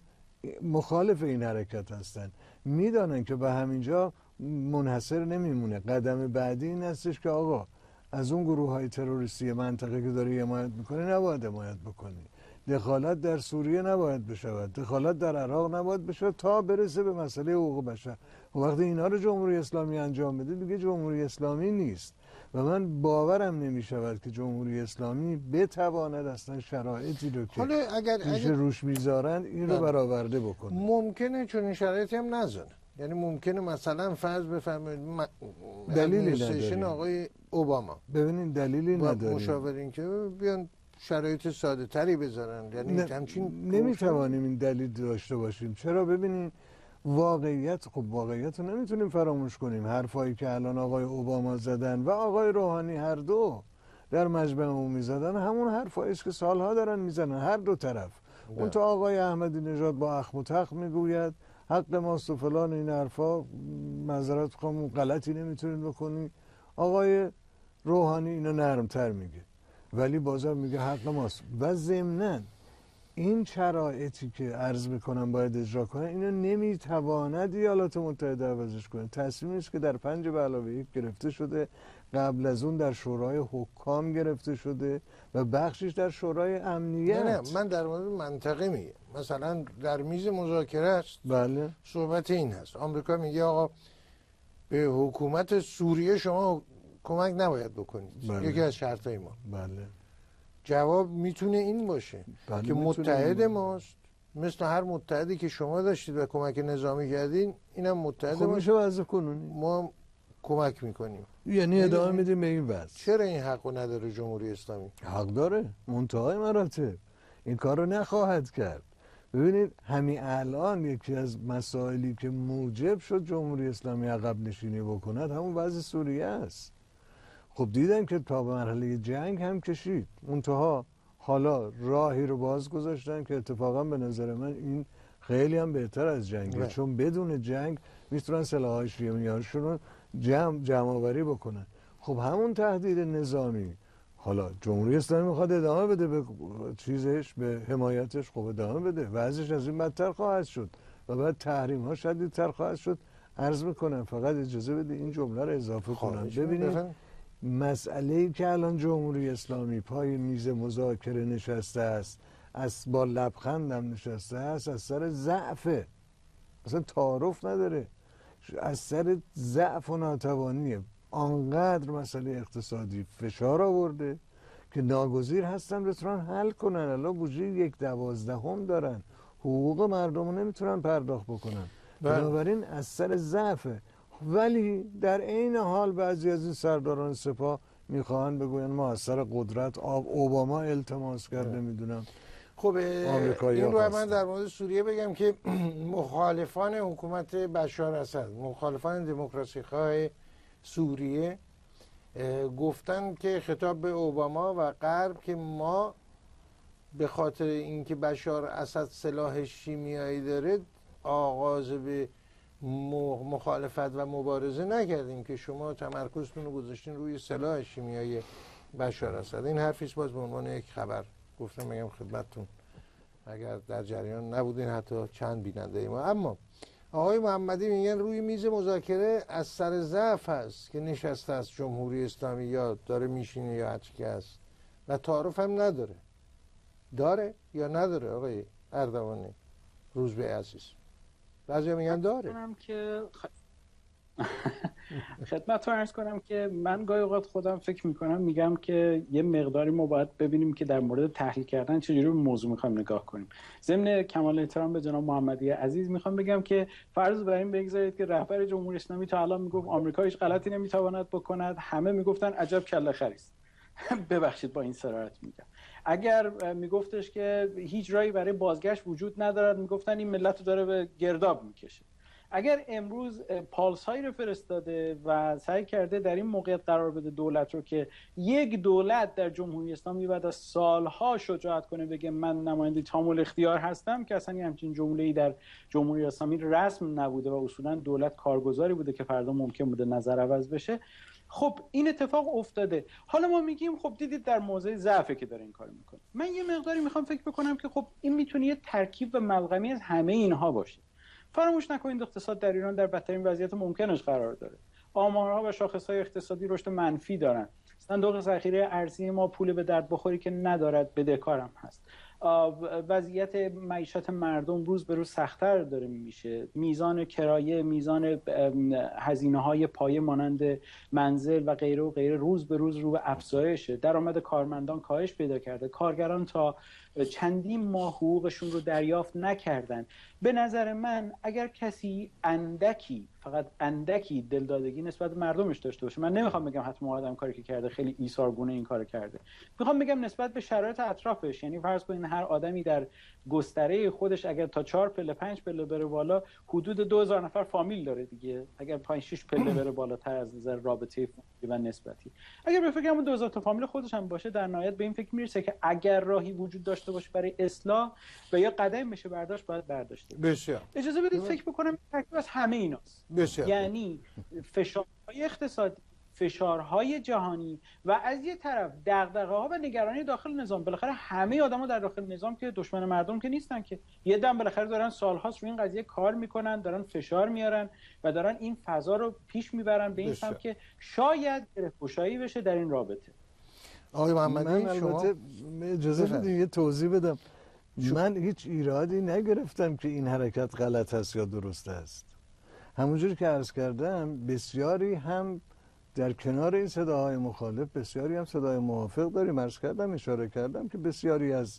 مخالف این حرکت هستن میدانن که به همینجا منحصر نمیمونه. قدم بعدی این هستش که آقا از اون گروه های تروریستی منطقه که داری حمایت میکنی نباید حمایت بکنی، دخالت در سوریه نباید بشود، دخالت در عراق نباید بشود تا برسه به مسئله حقوق بشر. و وقتی اینا رو جمهوری اسلامی انجام بده دیگه جمهوری اسلامی نیست و من باورم نمیشود که جمهوری اسلامی بتواند اصلا شرایطی رو که حالا اگر پیش اگر روش میذارن این رو برآورده بکنه. ممکنه چون این شرایطی هم نذاره، یعنی ممکنه مثلا فرض بفرمایید دلیلی نداره آقای اوباما ببینید دلیلی نداره مشاورین که بیان شرایط ساده تری بذارن، یعنی نه همچین نمیتوانیم این دلیل داشته باشیم. چرا؟ ببینید واقعیت، خب واقعیت رو نمیتونیم فراموش کنیم. حرفایی که الان آقای اوباما زدن و آقای روحانی هر دو در مجمع عمومی زدن همون حرفایی است که سالها دارن میزنن هر دو طرف. اون تا آقای احمدی نژاد با اخم و تخم میگوید حق ماست و فلان این حرفا، معذرت میخوام غلطی نمیتونید بکنی. آقای روحانی اینو نرمتر میگه ولی بازم میگه حق ماست. و ضمناً این شرایطی که عرض میکنم باید اجرا کنه اینو نمیتواند ایالات متحده عوضش کنه. تصمیمی است که در پنج به علاوه یک گرفته شده، قبل از اون در شورای حکام گرفته شده و بخشش در شورای امنیت. نه نه من در مورد منطقه میگم، مثلا در میز مذاکره است بله صحبت این هست آمریکا میگه آقا به حکومت سوریه شما کمک نباید بکنید، بله. یکی از شرطای ما. بله جواب میتونه این باشه بله که متحد ماست، مثل هر متحدی که شما داشتید و کمک نظامی کردین اینم متحد خب میشه وضع کنونی ما کمک میکنیم، یعنی ادامه میدیم به این وضع. چرا این حقو نداره جمهوری اسلامی؟ حق داره، منتهای مراتب این کار رو نخواهد کرد. ببینید همین الان یکی از مسائلی که موجب شد جمهوری اسلامی عقب نشینی بکند همون وضع سوریه است. خب دیدن که تا به مرحله جنگ هم کشید، منتها حالا راهی رو باز گذاشتن که اتفاقا به نظر من این خیلی هم بهتر از جنگه، چون بدون جنگ میتونن سلاح‌های شیمیایی‌شون رو جمع جمع آوری بکنن. خب همون تهدید نظامی حالا جمهوری اسلامی میخواد ادامه بده به چیزش، به حمایتش، خب ادامه بده، وضعش از این بدتر خواهد شد و بعد تحریم ها شدیدتر خواهد شد. عرض میکنم فقط اجازه بده این جمله رو اضافه کنم. ببینید مسئله‌ای که الان جمهوری اسلامی پای میز مذاکره نشسته است، از با لبخندم نشسته است، از سر ضعفه، اصلا تعارف نداره، از سر ضعف و ناتوانیه. آنقدر مسئله اقتصادی فشار آورده که ناگزیر هستن بتونن حل کنن. الان بودجه یک دوازدهم دارن، حقوق مردم رو نمیتونن پرداخت بکنن، بنابراین از سر ضعفه. ولی در عین حال بعضی از این سرداران سپاه میخواهند بگوین ما از سر قدرت آب اوباما التماس کرده میدونم. خب این رو من در مورد سوریه بگم که مخالفان حکومت بشار اسد، مخالفان دموکراسی خواه سوریه گفتن که خطاب به اوباما و غرب که ما به خاطر اینکه بشار اسد سلاح شیمیایی داره آغاز به مخالفت و مبارزه نکردیم که شما تمرکزتون رو گذاشتین روی سلاح شیمیایی بشار اسد. این حرفیست باز به عنوان یک خبر گفتم بگم خدمتتون اگر در جریان نبودین حتی چند بیننده ما. اما آقای محمدی میگن روی میز مذاکره از سر ضعف هست که نشسته است جمهوری اسلامی یا داره میشینه یا هرچی که هست و تعارف هم نداره. داره یا نداره آقای اردوانی روزبه عزیز؟ بعضی میگن داره. که خدمت رو عرض کنم که من گاهی اوقات خودم فکر میکنم میگم که یه مقداری ما باید ببینیم که در مورد تحلیل کردن چجوری به موضوع میخوایم نگاه کنیم. ضمن کمال احترام به جناب محمدی عزیز میخوام بگم که فرض بر این بگذارید که رهبر جمهوری اسلامی تا الان میگفت آمریکا هیچ غلطی نمیتواند بکند، همه میگفتن عجب کله خریست. ببخشید با این صراحت میگم. اگر میگفتش که هیچ راهی برای بازگشت وجود ندارد، میگفتن این ملت رو داره به گرداب میکشه. اگر امروز پالس هایی رو فرستاده و سعی کرده در این موقعیت قرار بده دولت رو که یک دولت در جمهوری اسلامی بعد از سالها شجاعت کنه بگه من نماینده تام الاختیار هستم، که اصلا همچین جمله‌ای در جمهوری اسلامی رسم نبوده و اصولا دولت کارگزاری بوده که فردا ممکن بوده نظر عوض بشه. خب این اتفاق افتاده. حالا ما میگیم خب دیدید در موضع ضعفه که داره این کارو میکنه. من یه مقداری میخوام فکر بکنم که خب این میتونه یه ترکیب و ملغمی از همه اینها باشه. فراموش نکنید اقتصاد در ایران در بدترین وضعیت ممکنش قرار داره. آمارها و شاخصهای اقتصادی رشد منفی دارن. صندوق ذخیره ارزی ما پول به درد بخوری که ندارد، بدهکارم هست. وضعیت معیشت مردم روز به روز سخت‌تر داره میشه. میزان کرایه، میزان هزینه‌های پایه مانند منزل و غیره و غیره روز به روز رو به افزایشه. درآمد کارمندان کاهش پیدا کرده. کارگران تا چندین ماه حقوقشون رو دریافت نکردن. به نظر من اگر کسی اندکی، فقط اندکی دلدادگی نسبت به مردمش داشته باشه، من نمیخوام بگم حتما آدم کاری که کرده خیلی ایثارگونه این کارو کرده، میخوام بگم نسبت به شرایط اطرافش، یعنی فرض کنین هر آدمی در گستره خودش اگر تا چهار پله پنج پله بره بالا حدود دو هزار نفر فامیل داره دیگه. اگر پنج شش پله بره بالاتر از نظر رابطه فامیلی و نسبتی، اگر به فکر همون دو هزار تا فامیل خودش هم باشه، در نهایت به این فکر میرسه که اگر راهی وجود داشته باشه برای اصلاح و یا قدم بشه برداشت، باید برداشته. بسیار. اجازه بدید فکر بکنم ترکیب از همه ایناست. بسیار. یعنی فشارهای اقتصادی، فشارهای جهانی و از یه طرف دغدغه‌ها و نگرانی داخل نظام. بالاخره همه آدم‌ها در داخل نظام که دشمن مردم که نیستن که، یه دم بالاخره دارن سال‌هاست روی این قضیه کار میکنن، دارن فشار میارن و دارن این فضا رو پیش میبرن به این سمت که شاید گشایی بشه در این رابطه. آقای محمدی من شما البته اجازه بدید یه توضیح بدم. من هیچ ایرادی نگرفتم که این حرکت غلط است یا درست است. همونجوری که عرض کردم بسیاری هم در کنار این صداهای مخالف بسیاری هم صدای موافق داریم. عرض کردم، اشاره کردم که بسیاری از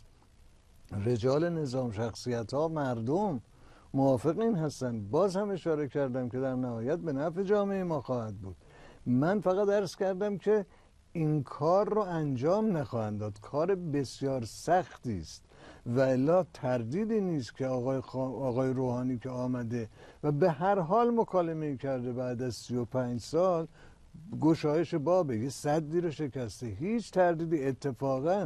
رجال نظام، شخصیت ها، مردم موافق این هستن. باز هم اشاره کردم که در نهایت به نفع جامعه ما خواهد بود. من فقط عرض کردم که این کار رو انجام نخواهند داد. کار بسیار سختی است و الا تردیدی نیست که آقای, آقای روحانی که آمده و به هر حال مکالمه کرده بعد از سی و پنج سال گشایش بابه، یه صدی رو شکسته. هیچ تردیدی اتفاقا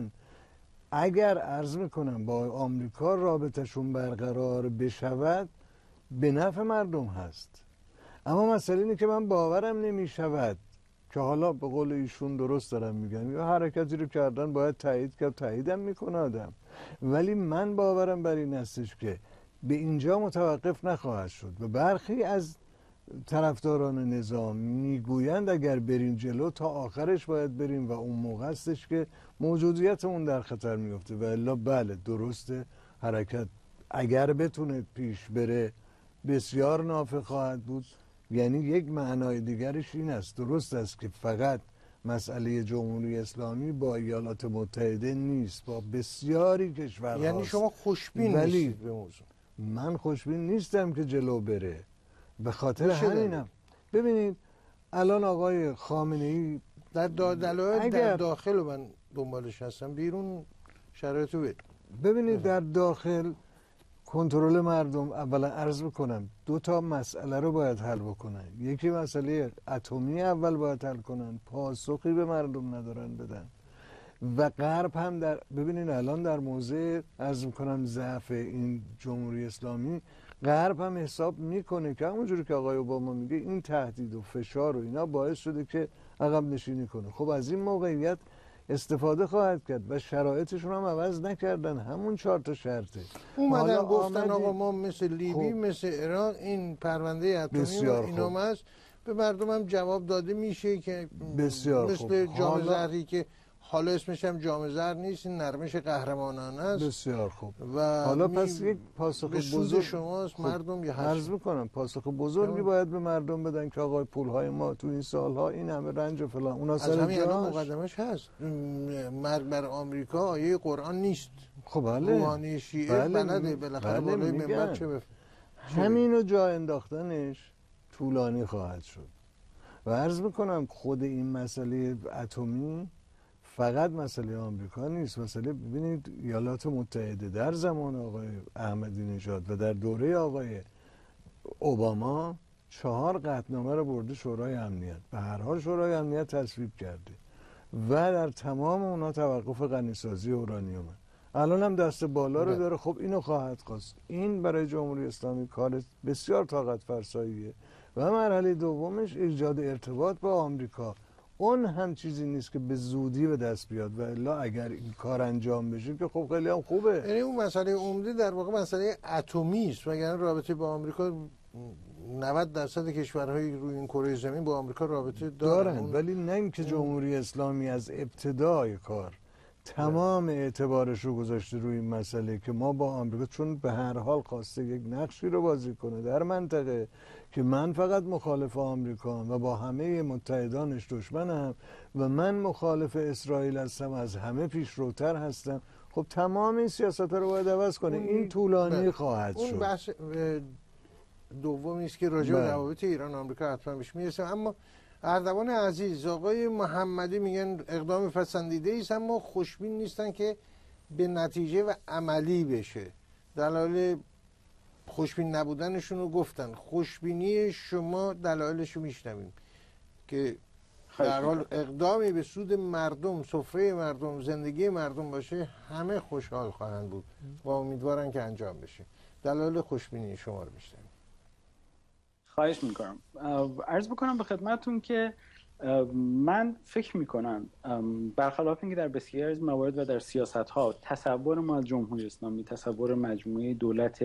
اگر عرض میکنم با آمریکا رابطشون برقرار بشود به نفع مردم هست. اما مسئله اینه که من باورم نمیشود که حالا به قول ایشون درست دارم میگن یا حرکتی رو کردن باید تایید کرد، تاییدم میکنه آدم، ولی من باورم بر این هستش که به اینجا متوقف نخواهد شد و برخی از طرفداران نظام میگویند اگر بریم جلو تا آخرش باید بریم و اون موقع هستش که موجودیتمون در خطر میفته. و الا بله درسته، حرکت اگر بتونه پیش بره بسیار نافع خواهد بود. یعنی یک معنای دیگرش این است، درست است که فقط مسئله جمهوری اسلامی با ایالات متحده نیست، با بسیاری کشورها. یعنی شما خوشبین ولی نیستید به موضوع؟ من خوشبین نیستم که جلو بره، به خاطر همینم. ببینید الان آقای خامنه‌ای در دلایل اگر... در داخل من دنبالش هستم، بیرون شرایطو بید. ببینید در داخل کنترل مردم، اولا عرض بکنم دو تا مسئله رو باید حل بکنن. یکی مسئله اتمی اول باید حل کنن، پاسخی به مردم ندارن بدن. و غرب هم در ببینید الان در موضع عرض میکنم ضعف این جمهوری اسلامی، غرب هم حساب میکنه که همونجوری که آقای اوباما میگه این تهدید و فشار و اینا باعث شده که عقب نشینی کنه. خب از این موقعیت استفاده خواهد کرد و شرایطشون هم عوض نکردن، همون چهار تا شرطه اومدن گفتن آقا ما مثل لیبی خب مثل عراق این پرونده اتمی و اینام هست، به مردم هم جواب داده میشه که بسیار مثل جام زهری که حالا اسمش هم جام زهر نیست، این نرمش قهرمانانه است. بسیار خوب. و حالا پس یک پاسخ بزرگ شماست. خب مردم یه عرض میکنم پاسخ بزرگی باید به مردم بدن که آقای پولهای ما تو این سالها این همه رنج و فلان اونا سر همین الان مقدمش هست. مرگ بر آمریکا آیه قرآن نیست. خب بله روحانی شیعه بله بلده بالاخره بله بالای منبر چه بف... همینو جا انداختنش طولانی خواهد شد. و عرض میکنم خود این مسئله اتمی فقط مسئله آمریکا نیست. مسئله ببینید ایالات متحده در زمان آقای احمدی نژاد و در دوره آقای اوباما چهار قطعنامه رو برده شورای امنیت، به هر حال شورای امنیت تصویب کرده و در تمام اونا توقف غنیسازی اورانیومه. الان هم دست بالا رو داره. خب اینو خواهد خواست. این برای جمهوری اسلامی کار بسیار طاقت فرساییه. و مرحله دومش ایجاد ارتباط با آمریکا. اون هم چیزی نیست که به زودی به دست بیاد و الا اگر این کار انجام بشه که خب خیلی هم خوبه. یعنی اون مسئله عمده در واقع مسئله اتمی است، وگرنه رابطه با آمریکا نود درصد کشورهای روی این کره زمین با آمریکا رابطه دارن, دارن. ولی نه اینکه جمهوری اسلامی از ابتدای کار تمام اعتبارش رو گذاشته روی این مسئله که ما با آمریکا، چون به هر حال خواسته یک نقشی رو بازی کنه در منطقه که من فقط مخالف آمریکام و با همه متحدانش دشمنم و من مخالف اسرائیل هستم، از همه پیشروتر هستم. خب تمام این سیاست رو باید عوض کنه. این طولانی خواهد اون شد. اون بحث دومی است که راجع به روابط ایران و آمریکا حتما بهش میرسه. اما اردوان عزیز، آقای محمدی میگن اقدام پسندیده است اما خوشبین نیستن که به نتیجه و عملی بشه. دلایل خوشبین نبودنشون رو گفتن. خوشبینی شما دلایلش رو میشنویم که در حال اقدامی به سود مردم، سفره مردم، زندگی مردم باشه، همه خوشحال خواهند بود و امیدوارن که انجام بشه. دلایل خوشبینی شما رو میشنویم. خواهش میکنم. عرض بکنم به خدمتون که من فکر میکنم برخلاف اینکه در بسیاری از موارد و در سیاست ها تصور ما از جمهوری اسلامی تصور مجموعه دولت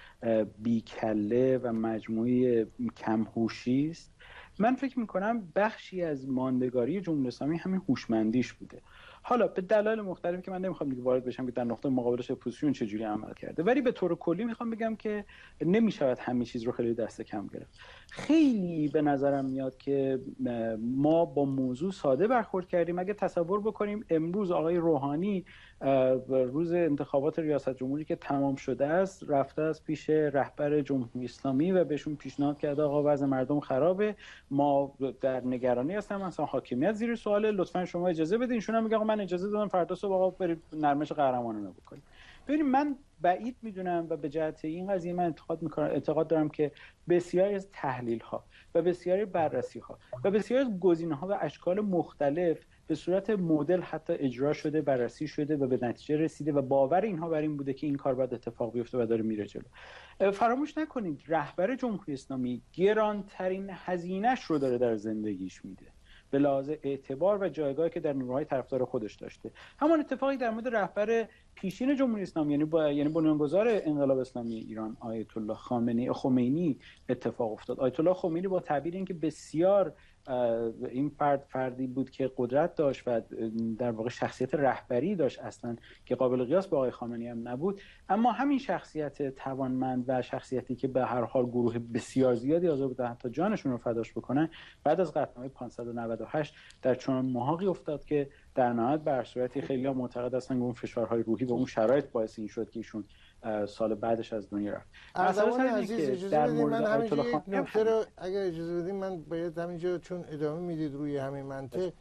بیکله و مجموعه کمهوشی است، من فکر میکنم بخشی از ماندگاری جمهوری اسلامی همین هوشمندیش بوده. حالا به دلایل مختلفی که من نمیخوام دیگه وارد بشم که در نقطه مقابلش اپوزیسیون چجوری عمل کرده، ولی به طور کلی میخوام بگم که نمیشود همه چیز رو خیلی دست کم گرفت. خیلی به نظرم میاد که ما با موضوع ساده برخورد کردیم. اگه تصور بکنیم امروز آقای روحانی روز انتخابات ریاست جمهوری که تمام شده است رفته از پیش رهبر جمهوری اسلامی و بهشون پیشنهاد کرده آقا وضع مردم خرابه، ما در نگرانی هستیم، مثلا حاکمیت زیر سواله، لطفا شما اجازه بدین. ایشون هم میگه آقا من اجازه دادم، فردا صبح آقا برید نرمش قهرمانانه بکنید. ببینید من بعید میدونم و به جهت این قضیه من اعتقاد میکنم اعتقاد دارم که بسیاری از تحلیل ها و بسیاری بررسی ها و بسیاری از گزینه ها و اشکال مختلف به صورت مدل حتی اجرا شده، بررسی شده و به نتیجه رسیده و باور اینها بر این بوده که این کار باید اتفاق بیفته و داره میره جلو. فراموش نکنید رهبر جمهوری اسلامی گرانترین هزینه‌اش رو داره در زندگیش میده به لحاظ اعتبار و جایگاهی که در نیروهای طرفدار خودش داشته. همان اتفاقی در مورد رهبر پیشین جمهوری اسلامی یعنی با یعنی بنیانگذار انقلاب اسلامی ایران آیت الله خامنه‌ای خمینی اتفاق افتاد. آیت الله خمینی با تعبیر اینکه بسیار این فرد فردی بود که قدرت داشت و در واقع شخصیت رهبری داشت اصلا که قابل قیاس با آقای خامنه‌ای هم نبود، اما همین شخصیت توانمند و شخصیتی که به هر حال گروه بسیار زیادی حاضر بودن حتی جانشون رو فداش بکنن، بعد از قطعنامه پانصد و نود و هشت در چنان محاقی افتاد که در نهایت بر صورتی خیلی ها معتقد هستن که اون فشارهای روحی و اون شرایط باعث این شد که ایشون سال بعدش از دنیا رفت. اردوان عزیز اجازه بدید من همینجا یک نکته رو اگر اجازه بدید من باید همینجا چون ادامه میدید روی همین منطق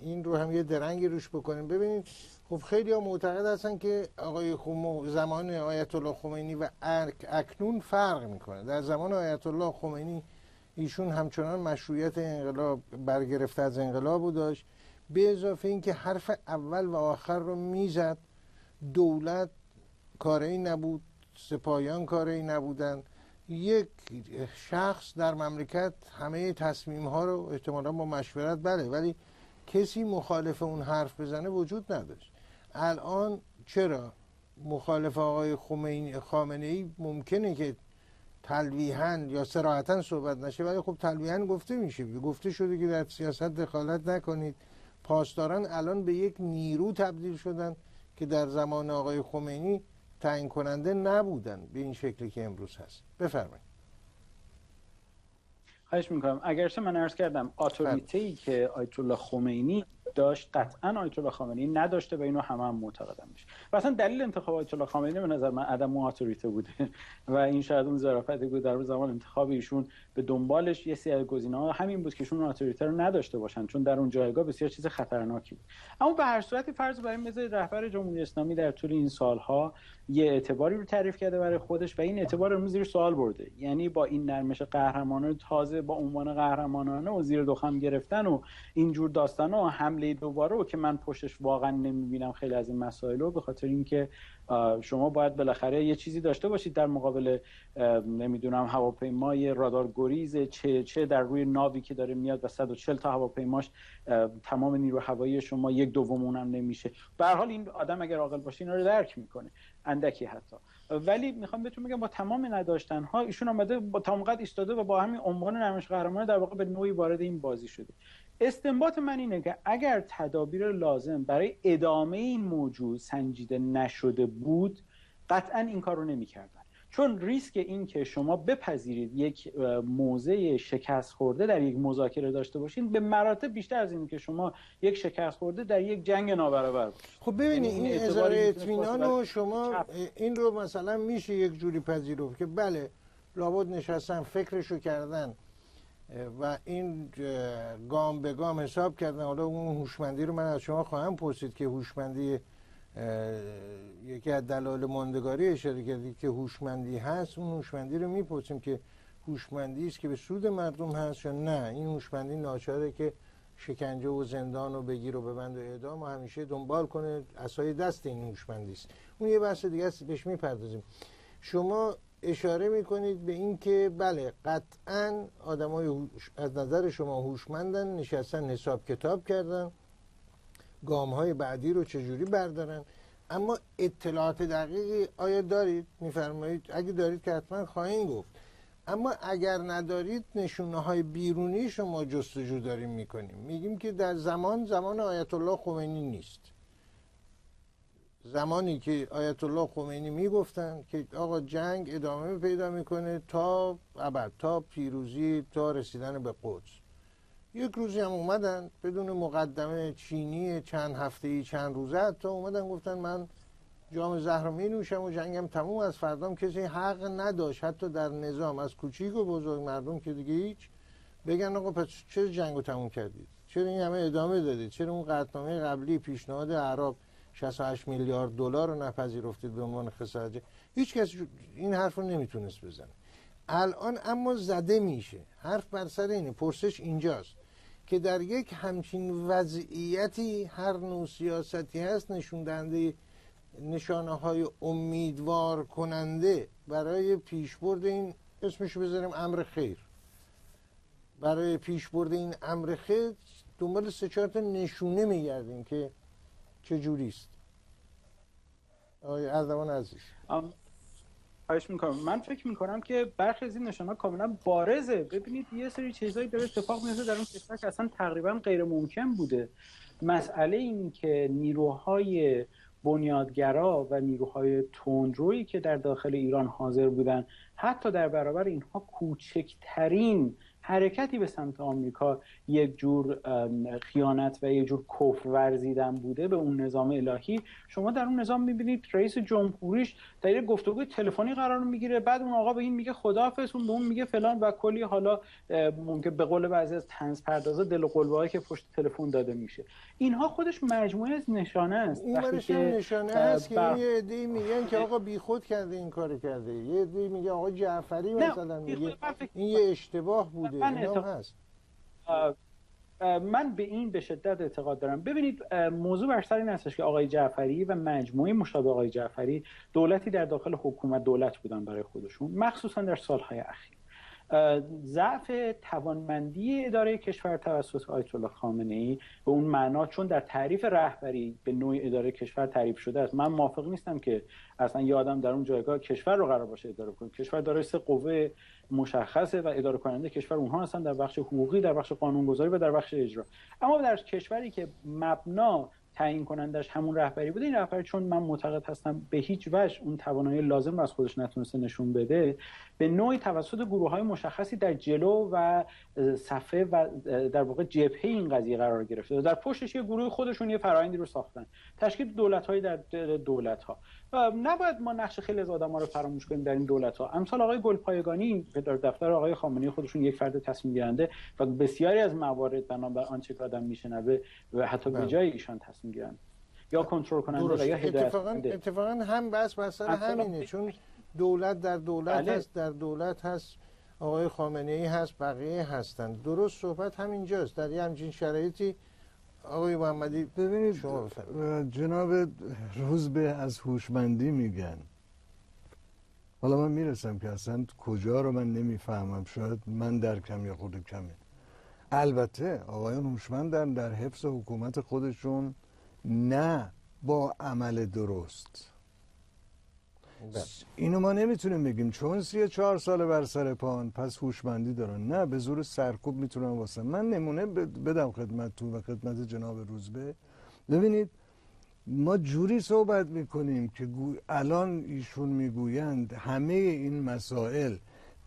این رو هم یه درنگی روش بکنیم. ببینید خب خیلی ها معتقد هستن که آقای خمینی زمان آیت الله خمینی و اکنون فرق میکنه. در زمان آیت الله خمینی ایشون همچنان مشروعیت انقلاب برگرفته از انقلاب رو داشت، به اضافه اینکه حرف اول و آخر رو میزد، دولت کاری نبود، سپاهیان کاری نبودن، یک شخص در مملکت همه تصمیم ها رو احتمالا با مشورت بله، ولی کسی مخالف اون حرف بزنه وجود نداشت. الان چرا مخالف آقای خمینی خامنه ای ممکنه که تلویحاً یا صراحتاً صحبت نشه، ولی خب تلویحاً گفته میشه، گفته شده که در سیاست دخالت نکنید. پاسداران الان به یک نیرو تبدیل شدن که در زمان آقای خمینی تعیین کننده نبودن به این شکلی که امروز هست. بفرمایید. خواهش میکنم. اگرچه من عرض کردم اتوریته‌ای که آیت الله خمینی داشت قطعا آیت الله خامنه‌ای نداشته و اینو همه هم معتقدم میشه. و اصلا دلیل انتخاب آیت الله خامنه‌ای به نظر من عدم اتوریته بوده و این شاید اون ظرافتی بود در زمان انتخاب ایشون به دنبالش یه سری از گزینه‌ها همین بود که ایشون اتوریته رو نداشته باشن، چون در اون جایگاه بسیار چیز خطرناکی بود. اما به هر صورت فرض بر این بذارید رهبر جمهوری اسلامی در طول این سالها یه اعتباری رو تعریف کرده برای خودش و این اعتبار رو زیر سوال برده. یعنی با این نرمش قهرمانانه تازه با عنوان قهرمانانه و زیر دخم گرفتن و اینجور داستانا و حمله دوباره و که من پشتش واقعا نمیبینم خیلی از این مسائل رو، به خاطر اینکه شما باید بالاخره یه چیزی داشته باشید در مقابل نمیدونم هواپیمای رادار گریز چه چه در روی ناوی که داره میاد و صد و چهل تا هواپیماش تمام نیرو هوایی شما یک دوم اونم نمیشه. به هر حال این آدم اگر عاقل باشه اینا رو درک میکنه اندکی حتی. ولی میخوام بهتون بگم با تمام نداشتن ها ایشون اومده با تمام قد ایستاده و با همین عنوان نرمش قهرمان در واقع به نوعی وارد این بازی شده. استنباط من اینه که اگر تدابیر لازم برای ادامه این موضوع سنجیده نشده بود قطعا این کار رو نمی‌کردن، چون ریسک این که شما بپذیرید یک موضع شکست خورده در یک مذاکره داشته باشین به مراتب بیشتر از این که شما یک شکست خورده در یک جنگ نابرابر باشید. خب ببینید این اظهار اطمینان رو شما این رو مثلا میشه یک جوری پذیرفت که بله لابد نشستن فکرشو کردن و این گام به گام حساب کردن. حالا اون هوشمندی رو من از شما خواهم پرسید که هوشمندی یکی از دلایل ماندگاری اشاره کردید که هوشمندی هست، اون هوشمندی رو میپرسیم که هوشمندی است که به سود مردم هست یا نه این هوشمندی ناچاره که شکنجه و زندان و بگیر و ببند و اعدام و همیشه دنبال کنه عصای دست این هوشمندی است. اون یه بحث دیگه است بهش میپردازیم. شما اشاره میکنید به این که بله قطعاً آدمای از نظر شما هوشمندن، نشستن حساب کتاب کردن گام‌های بعدی رو چجوری بردارن، اما اطلاعات دقیقی آیا دارید؟ میفرمایید اگه دارید که حتما خواهید گفت، اما اگر ندارید نشونه‌های بیرونی شما جستجو داریم میکنیم. میگیم که در زمان زمان آیت الله خمینی نیست، زمانی که آیت الله خمینی میگفتن که آقا جنگ ادامه پیدا میکنه تا ابد، تا پیروزی، تا رسیدن به قدس. یک روزی هم اومدن بدون مقدمه چینی چند هفته‌ای چند روزه تا اومدن گفتن من جام زهر رو می نوشم و جنگم تموم، از فردام کسی حق نداشت حتی در نظام از کوچیک و بزرگ مردم که دیگه هیچ بگن آقا پس چرا جنگ رو تموم کردید، چرا این همه ادامه دادید، چرا اون قطعنامه قبلی پیشنهاد اعراب شصت و هشت میلیارد دلار رو نپذیرفتید به عنوان خسارت. هیچ کس این حرف رو نمیتونست بزنه. الان اما زده میشه. حرف بر سر اینه، پرسش اینجاست که در یک همچین وضعیتی هر نوع سیاستی هست نشون دهنده نشانه های امیدوار کننده برای پیشبرد این اسمشو بذاریم امر خیر، برای پیشبرد این امر خیر دنبال سه چهار تا نشونه میگردیم که چجوری است. آقای اردوان عزیز خواهش میکنم. من فکر میکنم که برخی از این نشانه‌ها کاملا بارزه. ببینید یه سری چیزایی داره اتفاق میفته در اون کشور که اصلا تقریبا غیر ممکن بوده. مسئله این که نیروهای بنیادگرا و نیروهای تندرویی که در داخل ایران حاضر بودن حتی در برابر اینها کوچکترین حرکتی به سمت آمریکا یک جور خیانت و یک جور کفر ورزیدن بوده به اون نظام الهی، شما در اون نظام میبینید رئیس جمهوریش در یک گفتگوی تلفنی قرار میگیره، بعد اون آقا به این میگه خداحافظ، اون به اون میگه فلان و کلی حالا ممکن به قول بعضی از طنز پردازا دل و قلبه‌ای که پشت تلفن داده میشه. اینها خودش مجموعه از نشانه است. این برش نشانه است که بر... یه عده‌ای میگن که آقا بیخود کرده این کارو کرده، یه عده‌ای میگه آقا جعفری مثلا میگه این یه اشتباه بوده. اینا هست. من به این به شدت اعتقاد دارم. ببینید موضوع بر سر این هستش که آقای جعفری و مجموعه مشابه آقای جعفری دولتی در داخل حکومت دولت بودن برای خودشون، مخصوصا در سالهای اخیر. ضعف توانمندی اداره کشور توسط آیت الله خامنه‌ای به اون معنا، چون در تعریف رهبری به نوع اداره کشور تعریف شده است. من موافق نیستم که اصلا یه آدم در اون جایگاه کشور رو قرار باشه اداره کنه. کشور دارای سه قوه مشخصه و اداره کننده کشور اونها هستن، در بخش حقوقی، در بخش قانونگذاری و در بخش اجرا. اما در کشوری که مبنا تعیین کنندش همون رهبری بوده، این رهبری چون من معتقد هستم به هیچ وجه اون توانایی لازم رو از خودش نتونسته نشون بده، به نوعی توسط گروه‌های مشخصی در جلو و صفحه و در واقع جبهه این قضیه قرار گرفته. در پشتش یه گروه خودشون یه فرآیندی رو ساختن، تشکیل دولت‌های در دولت‌ها. نباید ما نقش خیلی از آدم‌ها رو فراموش کنیم در این دولت‌ها. امثال آقای گلپایگانی که در دفتر آقای خامنه‌ای خودشون یک فرد تصمیم گیرنده و بسیاری از موارد بنابر آنچه که آدم میشنوه و حتی به جای ایشان تصمیم گیرند یا کنترل کننده و یا هدایت کننده. اتفاقا هم بس مثلا همینه، چون دولت در دولت بله. هست، در دولت هست، آقای خامنه‌ای هست، بقیه هستن. درست صحبت همینجاست. در یه همچین شرایطی آقای محمدی ببینید جناب روزبه از هوشمندی میگن. حالا من میرسم که اصلا کجا رو من نمیفهمم، شاید من درکم یا خود کمه. البته آقایان هوشمندن در حفظ حکومت خودشون، نه با عمل درست. اینو ما نمیتونیم بگیم چون سی چهار سال بر سر پان پس هوشمندی دارن، نه به زور سرکوب میتونن واسه. من نمونه بدم خدمتتون و خدمت جناب روزبه. ببینید ما جوری صحبت میکنیم که الان ایشون میگویند همه این مسائل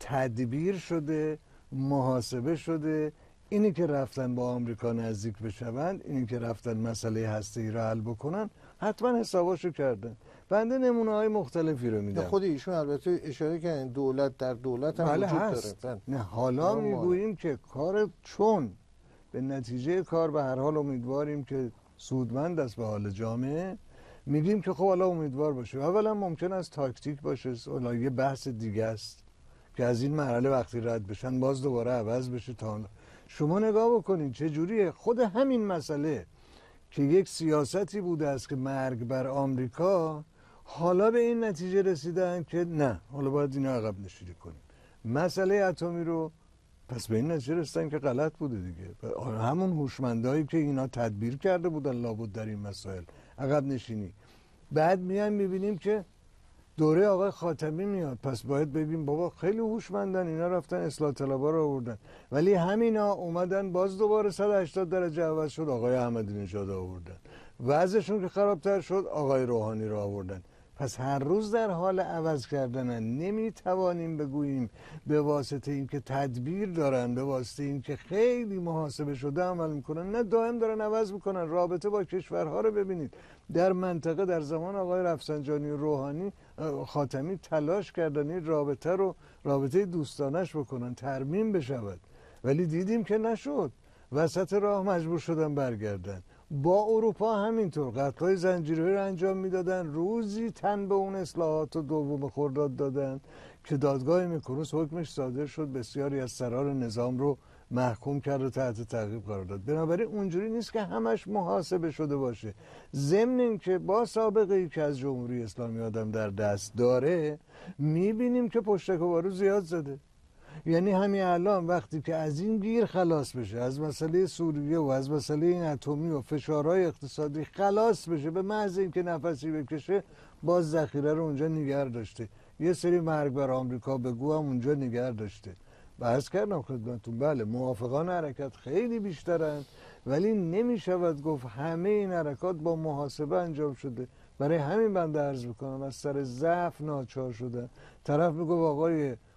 تدبیر شده، محاسبه شده، اینی که رفتن با آمریکا نزدیک بشوند، اینی که رفتن مسئله هسته‌ای را حل بکنن، حتما حساباشو کردن. بنده نمونه های مختلفی رو میدم. خود ایشون البته اشاره کردن دولت در دولت هم بله وجود هست. داره. نه حالا میگوییم که کار، چون به نتیجه کار به هر حال امیدواریم که سودمند است به حال جامعه، میگیم که خب حالا امیدوار باشه. اولا ممکن است تاکتیک باشه، حالا یه بحث دیگه است که از این مرحله وقتی رد بشن باز دوباره عوض بشه. تا شما نگاه بکنید چه جوریه. خود همین مسئله که یک سیاستی بوده است که مرگ بر آمریکا، حالا به این نتیجه رسیدن که نه، حالا باید اینا عقب نشینی کنیم. مسئله اتمی رو پس به این نتیجه رسیدن که غلط بوده دیگه. همون هوشمندایی که اینا تدبیر کرده بودن لابد در این مسائل عقب نشینی. بعد میایم میبینیم که دوره آقای خاتمی میاد، پس باید بگیم بابا خیلی هوشمندن، اینا رفتن اصلاح طلبا رو آوردن. ولی همینا اومدن باز دوباره صد و هشتاد درجه عوض شد، آقای احمدی نژاد آوردن. وضعشون که خرابتر شد، آقای روحانی رو آوردن. پس هر روز در حال عوض کردنن. نمیتوانیم بگوییم به واسطه اینکه تدبیر دارن، به واسطه اینکه خیلی محاسبه شده عمل میکنن، نه دائم دارن عوض میکنن. رابطه با کشورها رو ببینید. در منطقه در زمان آقای رفسنجانی و روحانی خاتمی تلاش کردن این رابطه رو رابطه دوستانش بکنن، ترمیم بشود، ولی دیدیم که نشد. وسط راه مجبور شدن برگردن. با اروپا همینطور قطعای زنجیره‌ای رو انجام میدادن، روزی تن به اون اصلاحات و دوم خرداد دادن که دادگاه میکونوس حکمش صادر شد، بسیاری از سرار نظام رو محکوم کرد و تحت تعقیب قرار داد. بنابراین اونجوری نیست که همش محاسبه شده باشه. ضمن اینکه با سابقه ای که از جمهوری اسلامی آدم در دست داره، میبینیم که پشتک و بارو زیاد زده. یعنی همین الان وقتی که از این گیر خلاص بشه، از مسئله سوریه و از مسئله این اتمی و فشارهای اقتصادی خلاص بشه، به محض اینکه نفسی بکشه، باز ذخیره رو اونجا نگه داشته. یه سری مرگ بر آمریکا بگو هم اونجا نگه داشته. بحث کردم خدمتتون، بله موافقان حرکت خیلی بیشترن، ولی نمیشود گفت همه این حرکات با محاسبه انجام شده. برای همین بنده عرض میکنم از سر ضعف ناچار شده. طرف میگه آقای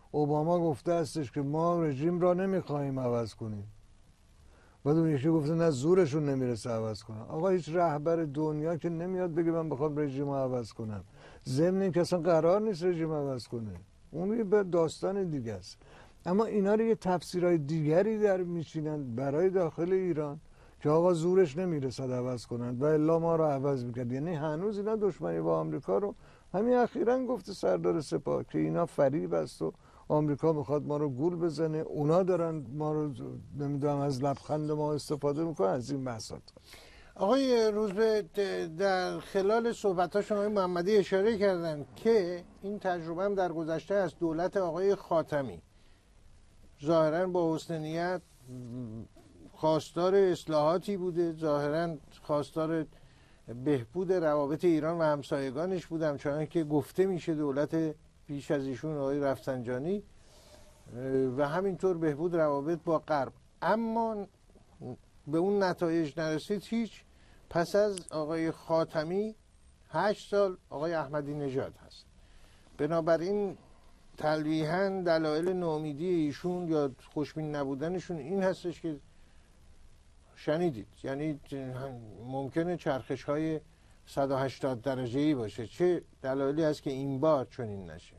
اوباما گفته هستش که ما رژیم را نمیخواهیم عوض کنیم، بعد اون یکی گفته نه زورشون نمیرسه عوض کنن. آقا هیچ رهبر دنیا که نمیاد بگه من بخوام رژیم رو عوض کنم، ضمن این که اصلا قرار نیست رژیم عوض کنه، اون یه داستان دیگه است. اما اینا رو یه تفسیرهای دیگری در میچینن برای داخل ایران که آقا زورش نمیرسد عوض کنند و الا ما رو عوض میکرد. یعنی هنوز اینا دشمنی با آمریکا رو، همین اخیراً گفته سردار سپاه که اینا فریب است و آمریکا میخواد ما رو گول بزنه، اونا دارن ما رو نمیدونم از لبخند ما استفاده میکنن، از این بحثات. آقای روزبه در خلال صحبتاشون آقای محمدی اشاره کردن که این تجربه هم در گذشته از دولت آقای خاتمی ظاهراً با حسن نیت خواستار اصلاحاتی بوده، ظاهراً خواستار بهبود روابط ایران و همسایگانش بودم، چون که گفته میشه دولت پیش از ایشون آقای رفسنجانی و همینطور بهبود روابط با غرب، اما به اون نتایج نرسید هیچ. پس از آقای خاتمی هشت سال آقای احمدی نژاد هست. بنابراین تلویحاً دلایل ناامیدی ایشون یا خوشبین نبودنشون این هستش که شنیدید، یعنی ممکنه چرخش های صد و هشتاد درجه‌ای باشه. چه دلایلی هست که این بار چنین نشه؟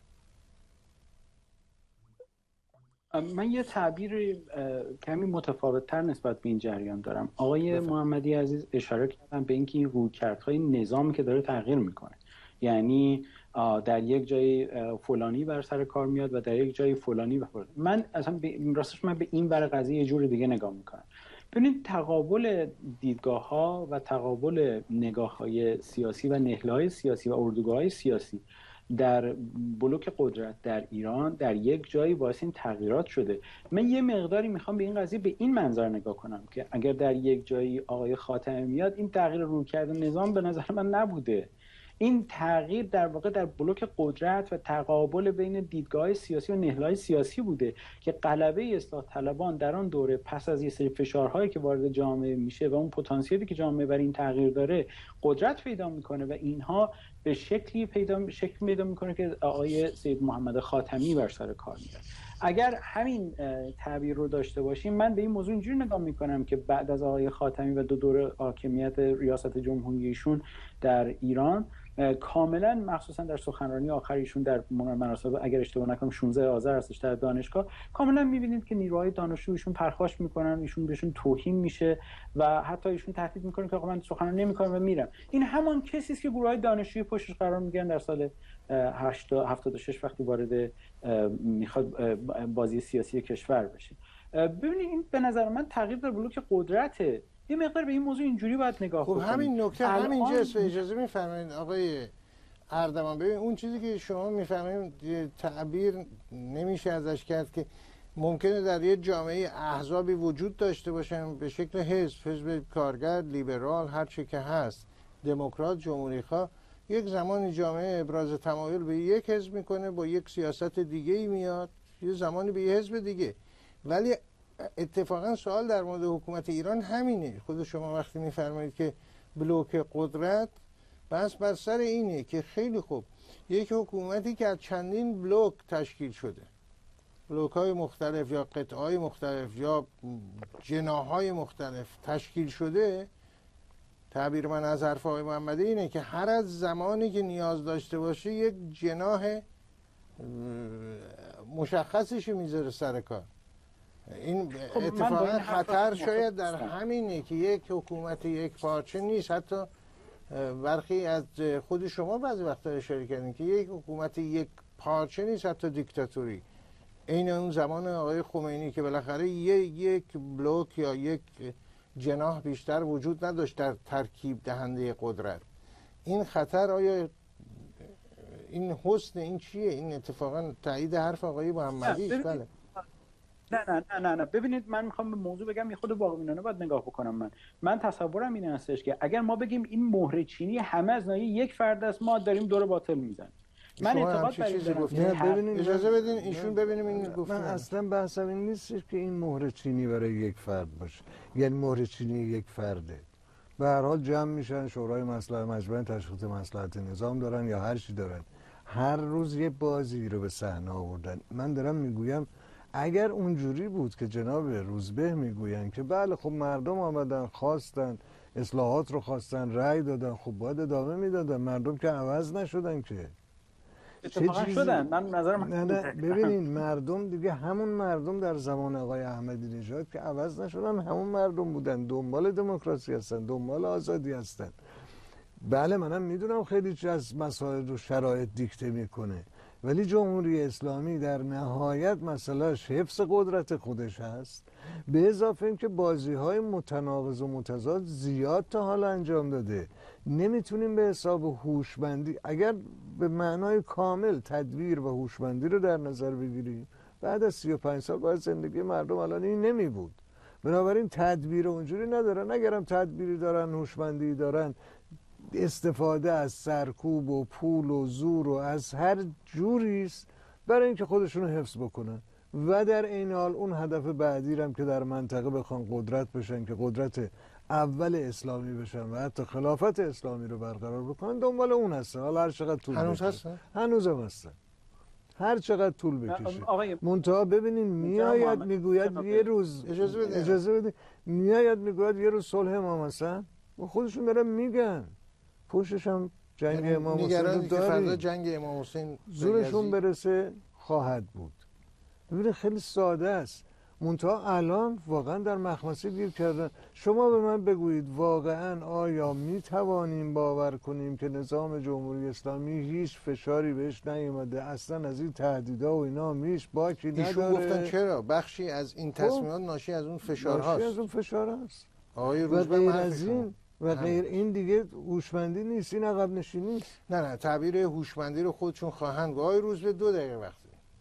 من یه تعبیر کمی متفاوت‌تر نسبت به این جریان دارم. آقای بفرد. محمدی عزیز اشاره کردن به اینکه این رویکردهای نظام که داره تغییر میکنه، یعنی در یک جای فلانی بر سر کار میاد و در یک جای فلانی بر. من اصلا راستش من به این ور قضیه یه جور دیگه نگاه میکنم. ببینید تقابل دیدگاه‌ها و تقابل نگاه‌های سیاسی و نهله‌های سیاسی و اردوگاه‌های سیاسی در بلوک قدرت در ایران در یک جایی باعث این تغییرات شده. من یه مقداری میخوام به این قضیه به این منظر نگاه کنم که اگر در یک جایی آقای خاتمی میاد، این تغییر رویکرد نظام به نظر من نبوده. این تغییر در واقع در بلوک قدرت و تقابل بین دیدگاه سیاسی و نهله‌های سیاسی بوده که غلبه اصلاح طلبان در آن دوره پس از یه سری فشارهایی که وارد جامعه میشه و اون پتانسیلی که جامعه برای این تغییر داره قدرت پیدا میکنه و اینها به شکلی پیدا شکل پیدا میکنه که آقای سید محمد خاتمی بر سر کار میاد. اگر همین تعبیر رو داشته باشیم، من به این موضوع اینجوری نگاه میکنم که بعد از آقای خاتمی و دو دوره حاکمیت ریاست جمهوری ایشون در ایران، کاملا مخصوصا در سخنرانی آخریشون در مناسبت اگر اشتباه نکنم شانزده آذر هستش در دانشگاه، کاملا میبینید که نیروهای دانشجویشون پرخاش میکنن، ایشون بهشون توهین میشه و حتی ایشون تهدید میکنن که آقا من سخنرانی نمیکنم و میرم. این همان کسی است که گروهای دانشجویی پشتش قرار میگیرن در سال هفتاد و شش وقتی وارد میخواد بازی سیاسی کشور بشه. ببینید این به نظر من تغییر در بلوک قدرته. یه مقدار به این موضوع اینجوری باید نگاه کنیم. خب همین نکته همینجاست. اجازه میفرمایید آقای اردوان، ببین اون چیزی که شما میفرمایید تعبیر نمیشه ازش کرد که ممکنه در یه جامعه احزابی وجود داشته باشن به شکل حزب، حزب کارگر، لیبرال، هر چی که هست، دموکرات، جمهوری خواه، یک زمانی جامعه ابراز تمایل به یک حزب میکنه، با یک سیاست دیگه ای میاد، یه زمانی به یه حزب دیگه. ولی اتفاقا سوال در مورد حکومت ایران همینه. خود شما وقتی میفرمایید که بلوک قدرت، بس بر سر اینه که خیلی خوب یک حکومتی که از چندین بلوک تشکیل شده، بلوک های مختلف یا قطعه های مختلف یا جناح های مختلف تشکیل شده، تعبیر من از حرف آقای محمدی اینه که هر از زمانی که نیاز داشته باشه یک جناح مشخصشو میذاره سر کار. این اتفاقا خطر شاید در همینه که یک حکومت یک پارچه نیست. حتی برخی از خود شما بعضی وقتا اشاره کردین که یک حکومت یک پارچه نیست، حتی دیکتاتوری. این اون زمان آقای خمینی که بالاخره یک بلوک یا یک جناح بیشتر وجود نداشت در ترکیب دهنده قدرت. این خطر آیا این حسن این چیه؟ این اتفاقا تایید حرف آقای محمدی است. بله. نه نه نه نه نه ببینید، من میخوام به موضوع بگم یه خود واقع‌بینانه باید نگاه بکنم. من من تصورم این هستش که اگر ما بگیم این مهره چینی همه از ناحیه یک فرد است، ما داریم دور باطل میزنیم. من اعتقاد بر این دارم. اجازه بدین ایشون ببینیم این گفته. من اصلا بحثم این نیست که این مهره چینی برای یک فرد باشه، یعنی مهره چینی یک فرده. به هر حال جمع میشن، شورای مصلحت، مجمع تشخیص مصلحت نظام دارن یا هر چی دارن، هر روز یه بازی رو به صحنه آوردن. من دارم میگویم اگر اونجوری بود که جناب روزبه میگوین که بله خب مردم آمدن خواستن اصلاحات رو خواستن رأی دادن، خب باید ادامه میدادن. مردم که عوض نشدن که اتفاقا شدن. من نظرم نه نه ببینین مردم دیگه همون مردم در زمان آقای احمدی نژاد که عوض نشدن، همون مردم بودن، دنبال دموکراسی هستن، دنبال آزادی هستن. بله منم میدونم خیلی چیز از مسائل رو شرایط دیکته میکنه، ولی جمهوری اسلامی در نهایت مسئلهش حفظ قدرت خودش هست، به اضافه اینکه بازی‌های متناقض و متضاد زیاد تا حالا انجام داده. نمیتونیم به حساب هوشمندی، اگر به معنای کامل تدبیر و هوشمندی رو در نظر بگیریم، بعد از سی و پنج سال باید زندگی مردم الان این نمی بود. بنابراین تدبیر اونجوری ندارن. اگرم تدبیری دارن، هوشمندی دارن، استفاده از سرکوب و پول و زور و از هر جوری است برای اینکه خودشونو حفظ بکنن و در این حال اون هدف بعدی هم که در منطقه بخوان قدرت بشن، که قدرت اول اسلامی بشن و حتی خلافت اسلامی رو برقرار بکنن، دنبال اون هستن. حالا هر چقدر طول هنوز هستن؟ هنوز هم هستن. هر چقدر طول بکشه. منتها ببینین میآید میگوید یه روز اجازه بده اجازه بده میآید میگوید یه روز صلح امام حسن، و خودشون دارن میگن پشتش هم جنگ امام حسین رو داریم. فردا جنگ امام حسین زورشون برسه خواهد بود. ببینید خیلی ساده است. منتها الان واقعا در مخمصه گیر کردن. شما به من بگویید واقعا آیا می توانیم باور کنیم که نظام جمهوری اسلامی هیچ فشاری بهش نیومده، اصلا از این تهدیدها و اینا میش باکی نداره؟ ایشون گفتن چرا بخشی از این تصمیمات ناشی از اون فشارهاست. ناشی از اون فشارهاست. آقای و غیر از این و غیر این دیگه هوشمندی نیست، این عقب نشینی نیست. نه نه تعبیر هوشمندی رو خودشون خواهند. آقای روزبه دو دقیقه وقت.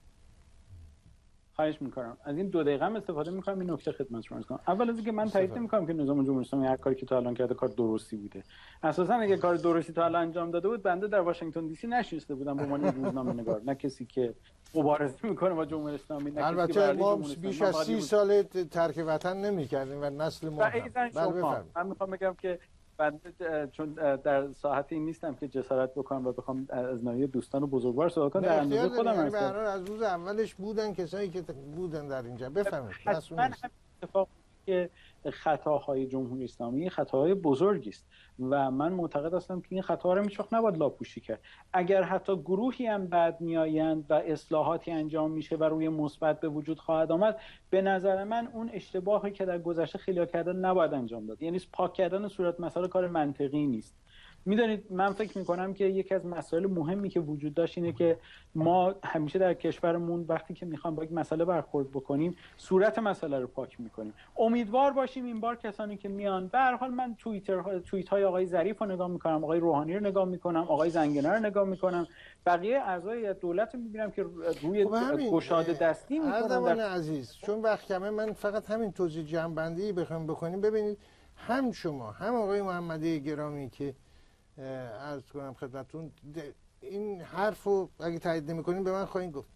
خواهش میکنم. از این دو دقیقه هم استفاده میکنم این نکته خدمت شما کنم. اول از اینکه من تایید نمیکنم که نظام جمهوری اسلامی هر کاری که تا الان کرده کار درستی بوده. اساسا اگه کار درستی تا الان انجام داده بود بنده در واشنگتن دی سی نشسته بودم به عنوان روزنامه‌نگار، نه کسی که مبارزه میکنه با جمهوری اسلامی، نه البته کسی که ما بیش از سی سال ترک وطن نمیکردیم و نسل ما هم. بله من میخوام بگم که بنده چون در ساحت این نیستم که جسارت بکنم و بخوام از ناحیه دوستان و بزرگوار صحبت کنم. در اندازه خودم هستم. یعنی از روز اولش بودن کسایی که بودن در اینجا. بفهمید من اتفاق که خطاهای جمهوری اسلامی خطاهای بزرگی است و من معتقد هستم که این خطاها رو هیچ‌وقت نباید لاپوشی کرد. اگر حتی گروهی هم بعد میآیند و اصلاحاتی انجام میشه و روی مثبت به وجود خواهد آمد، به نظر من اون اشتباهی که در گذشته خیلی‌ها کردن نباید انجام داد. یعنی پاک کردن صورت مسئله کار منطقی نیست. میدونید من فکر میکنم که یکی از مسائل مهمی که وجود داشت اینه که ما همیشه در کشورمون وقتی که میخوام با یک مسئله برخورد بکنیم صورت مسئله رو پاک میکنیم. امیدوار باشیم این بار کسانی که میان، به هر حال من توییتر توییت های آقای ظریف رو نگاه میکنم، آقای روحانی رو نگاه میکنم، آقای زنگنه رو نگاه میکنم، بقیه اعضای دولت رو میبینم که روی گشاده دستی میکنن. در... عزیز چون وقت کمه من فقط همین توضیح جمع‌بندی بخوام بکنیم. ببینید هم شما هم آقای محمدی گرامی که عرض کنم خدمتتون این حرفو اگه تایید نمی‌کنین به من خواهید گفت،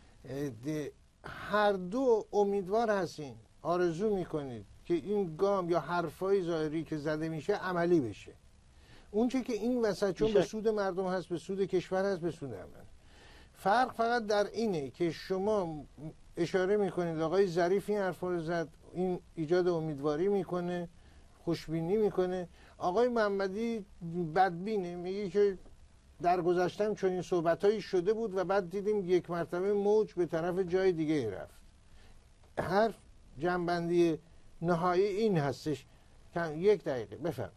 هر دو امیدوار هستین، آرزو میکنید که این گام یا حرفای ظاهری که زده میشه عملی بشه. اون چه که این وسط چون به سود مردم هست، به سود کشور هست، به سود امن. فرق فقط در اینه که شما اشاره میکنید آقای ظریف این حرفا رو زد، این ایجاد امیدواری میکنه، خوشبینی میکنه. آقای محمدی بدبینه، میگه که در گذشتم چون این صحبتایی شده بود و بعد دیدیم یک مرتبه موج به طرف جای دیگه رفت. حرف جنبندی نهایی این هستش. یک دقیقه بفرم.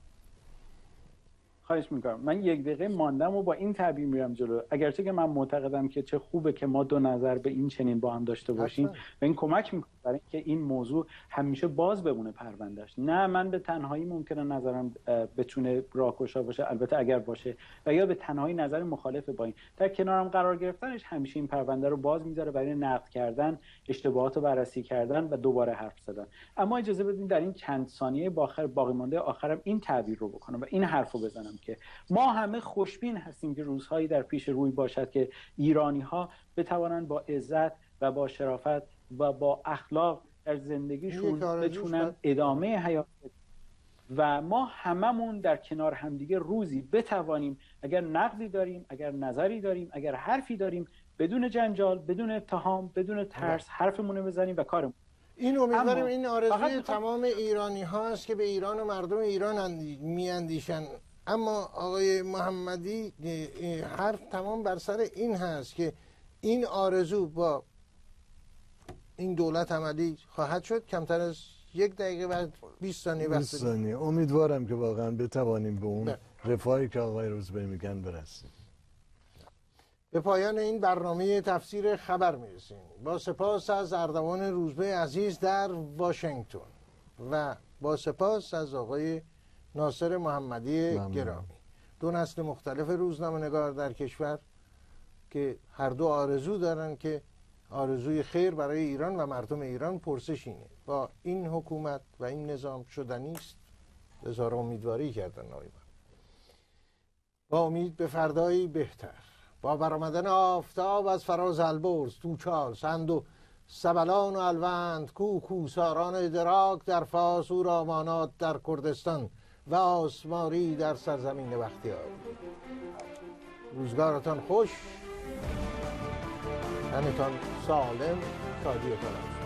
خواهش میکنم. من یک دقیقه ماندم و با این تعبیر میرم جلو، اگرچه که من معتقدم که چه خوبه که ما دو نظر به این چنین با هم داشته باشیم و این کمک میکنه برای اینکه این موضوع همیشه باز بمونه پروندهش. نه من به تنهایی ممکنه نظرم بتونه راهگشا باشه، البته اگر باشه، و یا به تنهایی نظر مخالف با این، در کنارم قرار گرفتنش همیشه این پرونده رو باز میذاره برای نقد کردن، اشتباهات رو بررسی کردن و دوباره حرف زدن. اما اجازه بدین در این چند ثانیه باخر باقی مانده آخرم این تعبیر رو بکنم و این حرفو بزنم که ما همه خوشبین هستیم که روزهایی در پیش روی باشد که ایرانی‌ها بتوانند با عزت و با شرافت و با اخلاق در زندگیشون بتونن ادامه حیات و ما هممون در کنار همدیگه روزی بتوانیم اگر نقدی داریم، اگر نظری داریم، اگر حرفی داریم، بدون جنجال، بدون اتهام، بدون ترس حرفمون رو بزنیم و کارمون. این امیدواریم این آرزوی تمام ایرانی هاست که به ایران و مردم ایران میاندیشن. اما آقای محمدی حرف تمام بر سر این هست که این آرزو با این دولت عملی خواهد شد. کمتر از یک دقیقه و بیست ثانیه وقت بیست ثانیه. امیدوارم که واقعا بتوانیم به اون رفاهی که آقای روزبه میگن برسیم. به پایان این برنامه تفسیر خبر میرسیم. با سپاس از اردوان روزبه عزیز در واشنگتن و با سپاس از آقای ناصر محمدی ممنون. گرامی، دو نسل مختلف روزنامه‌نگار در کشور که هر دو آرزو دارن که آرزوی خیر برای ایران و مردم ایران. پرسش اینه با این حکومت و این نظام شدنی است؟ بذار امیدواری کردن نایبا. با امید به فردایی بهتر، با برآمدن آفتاب از فراز البرز، توچال، سند و سبلان و الوند، کو کوساران ادراک در فاس او را ماناد در کردستان و آسماری در سرزمین بختیار. روزگارتان خوش، تنتان سالم، شادیتان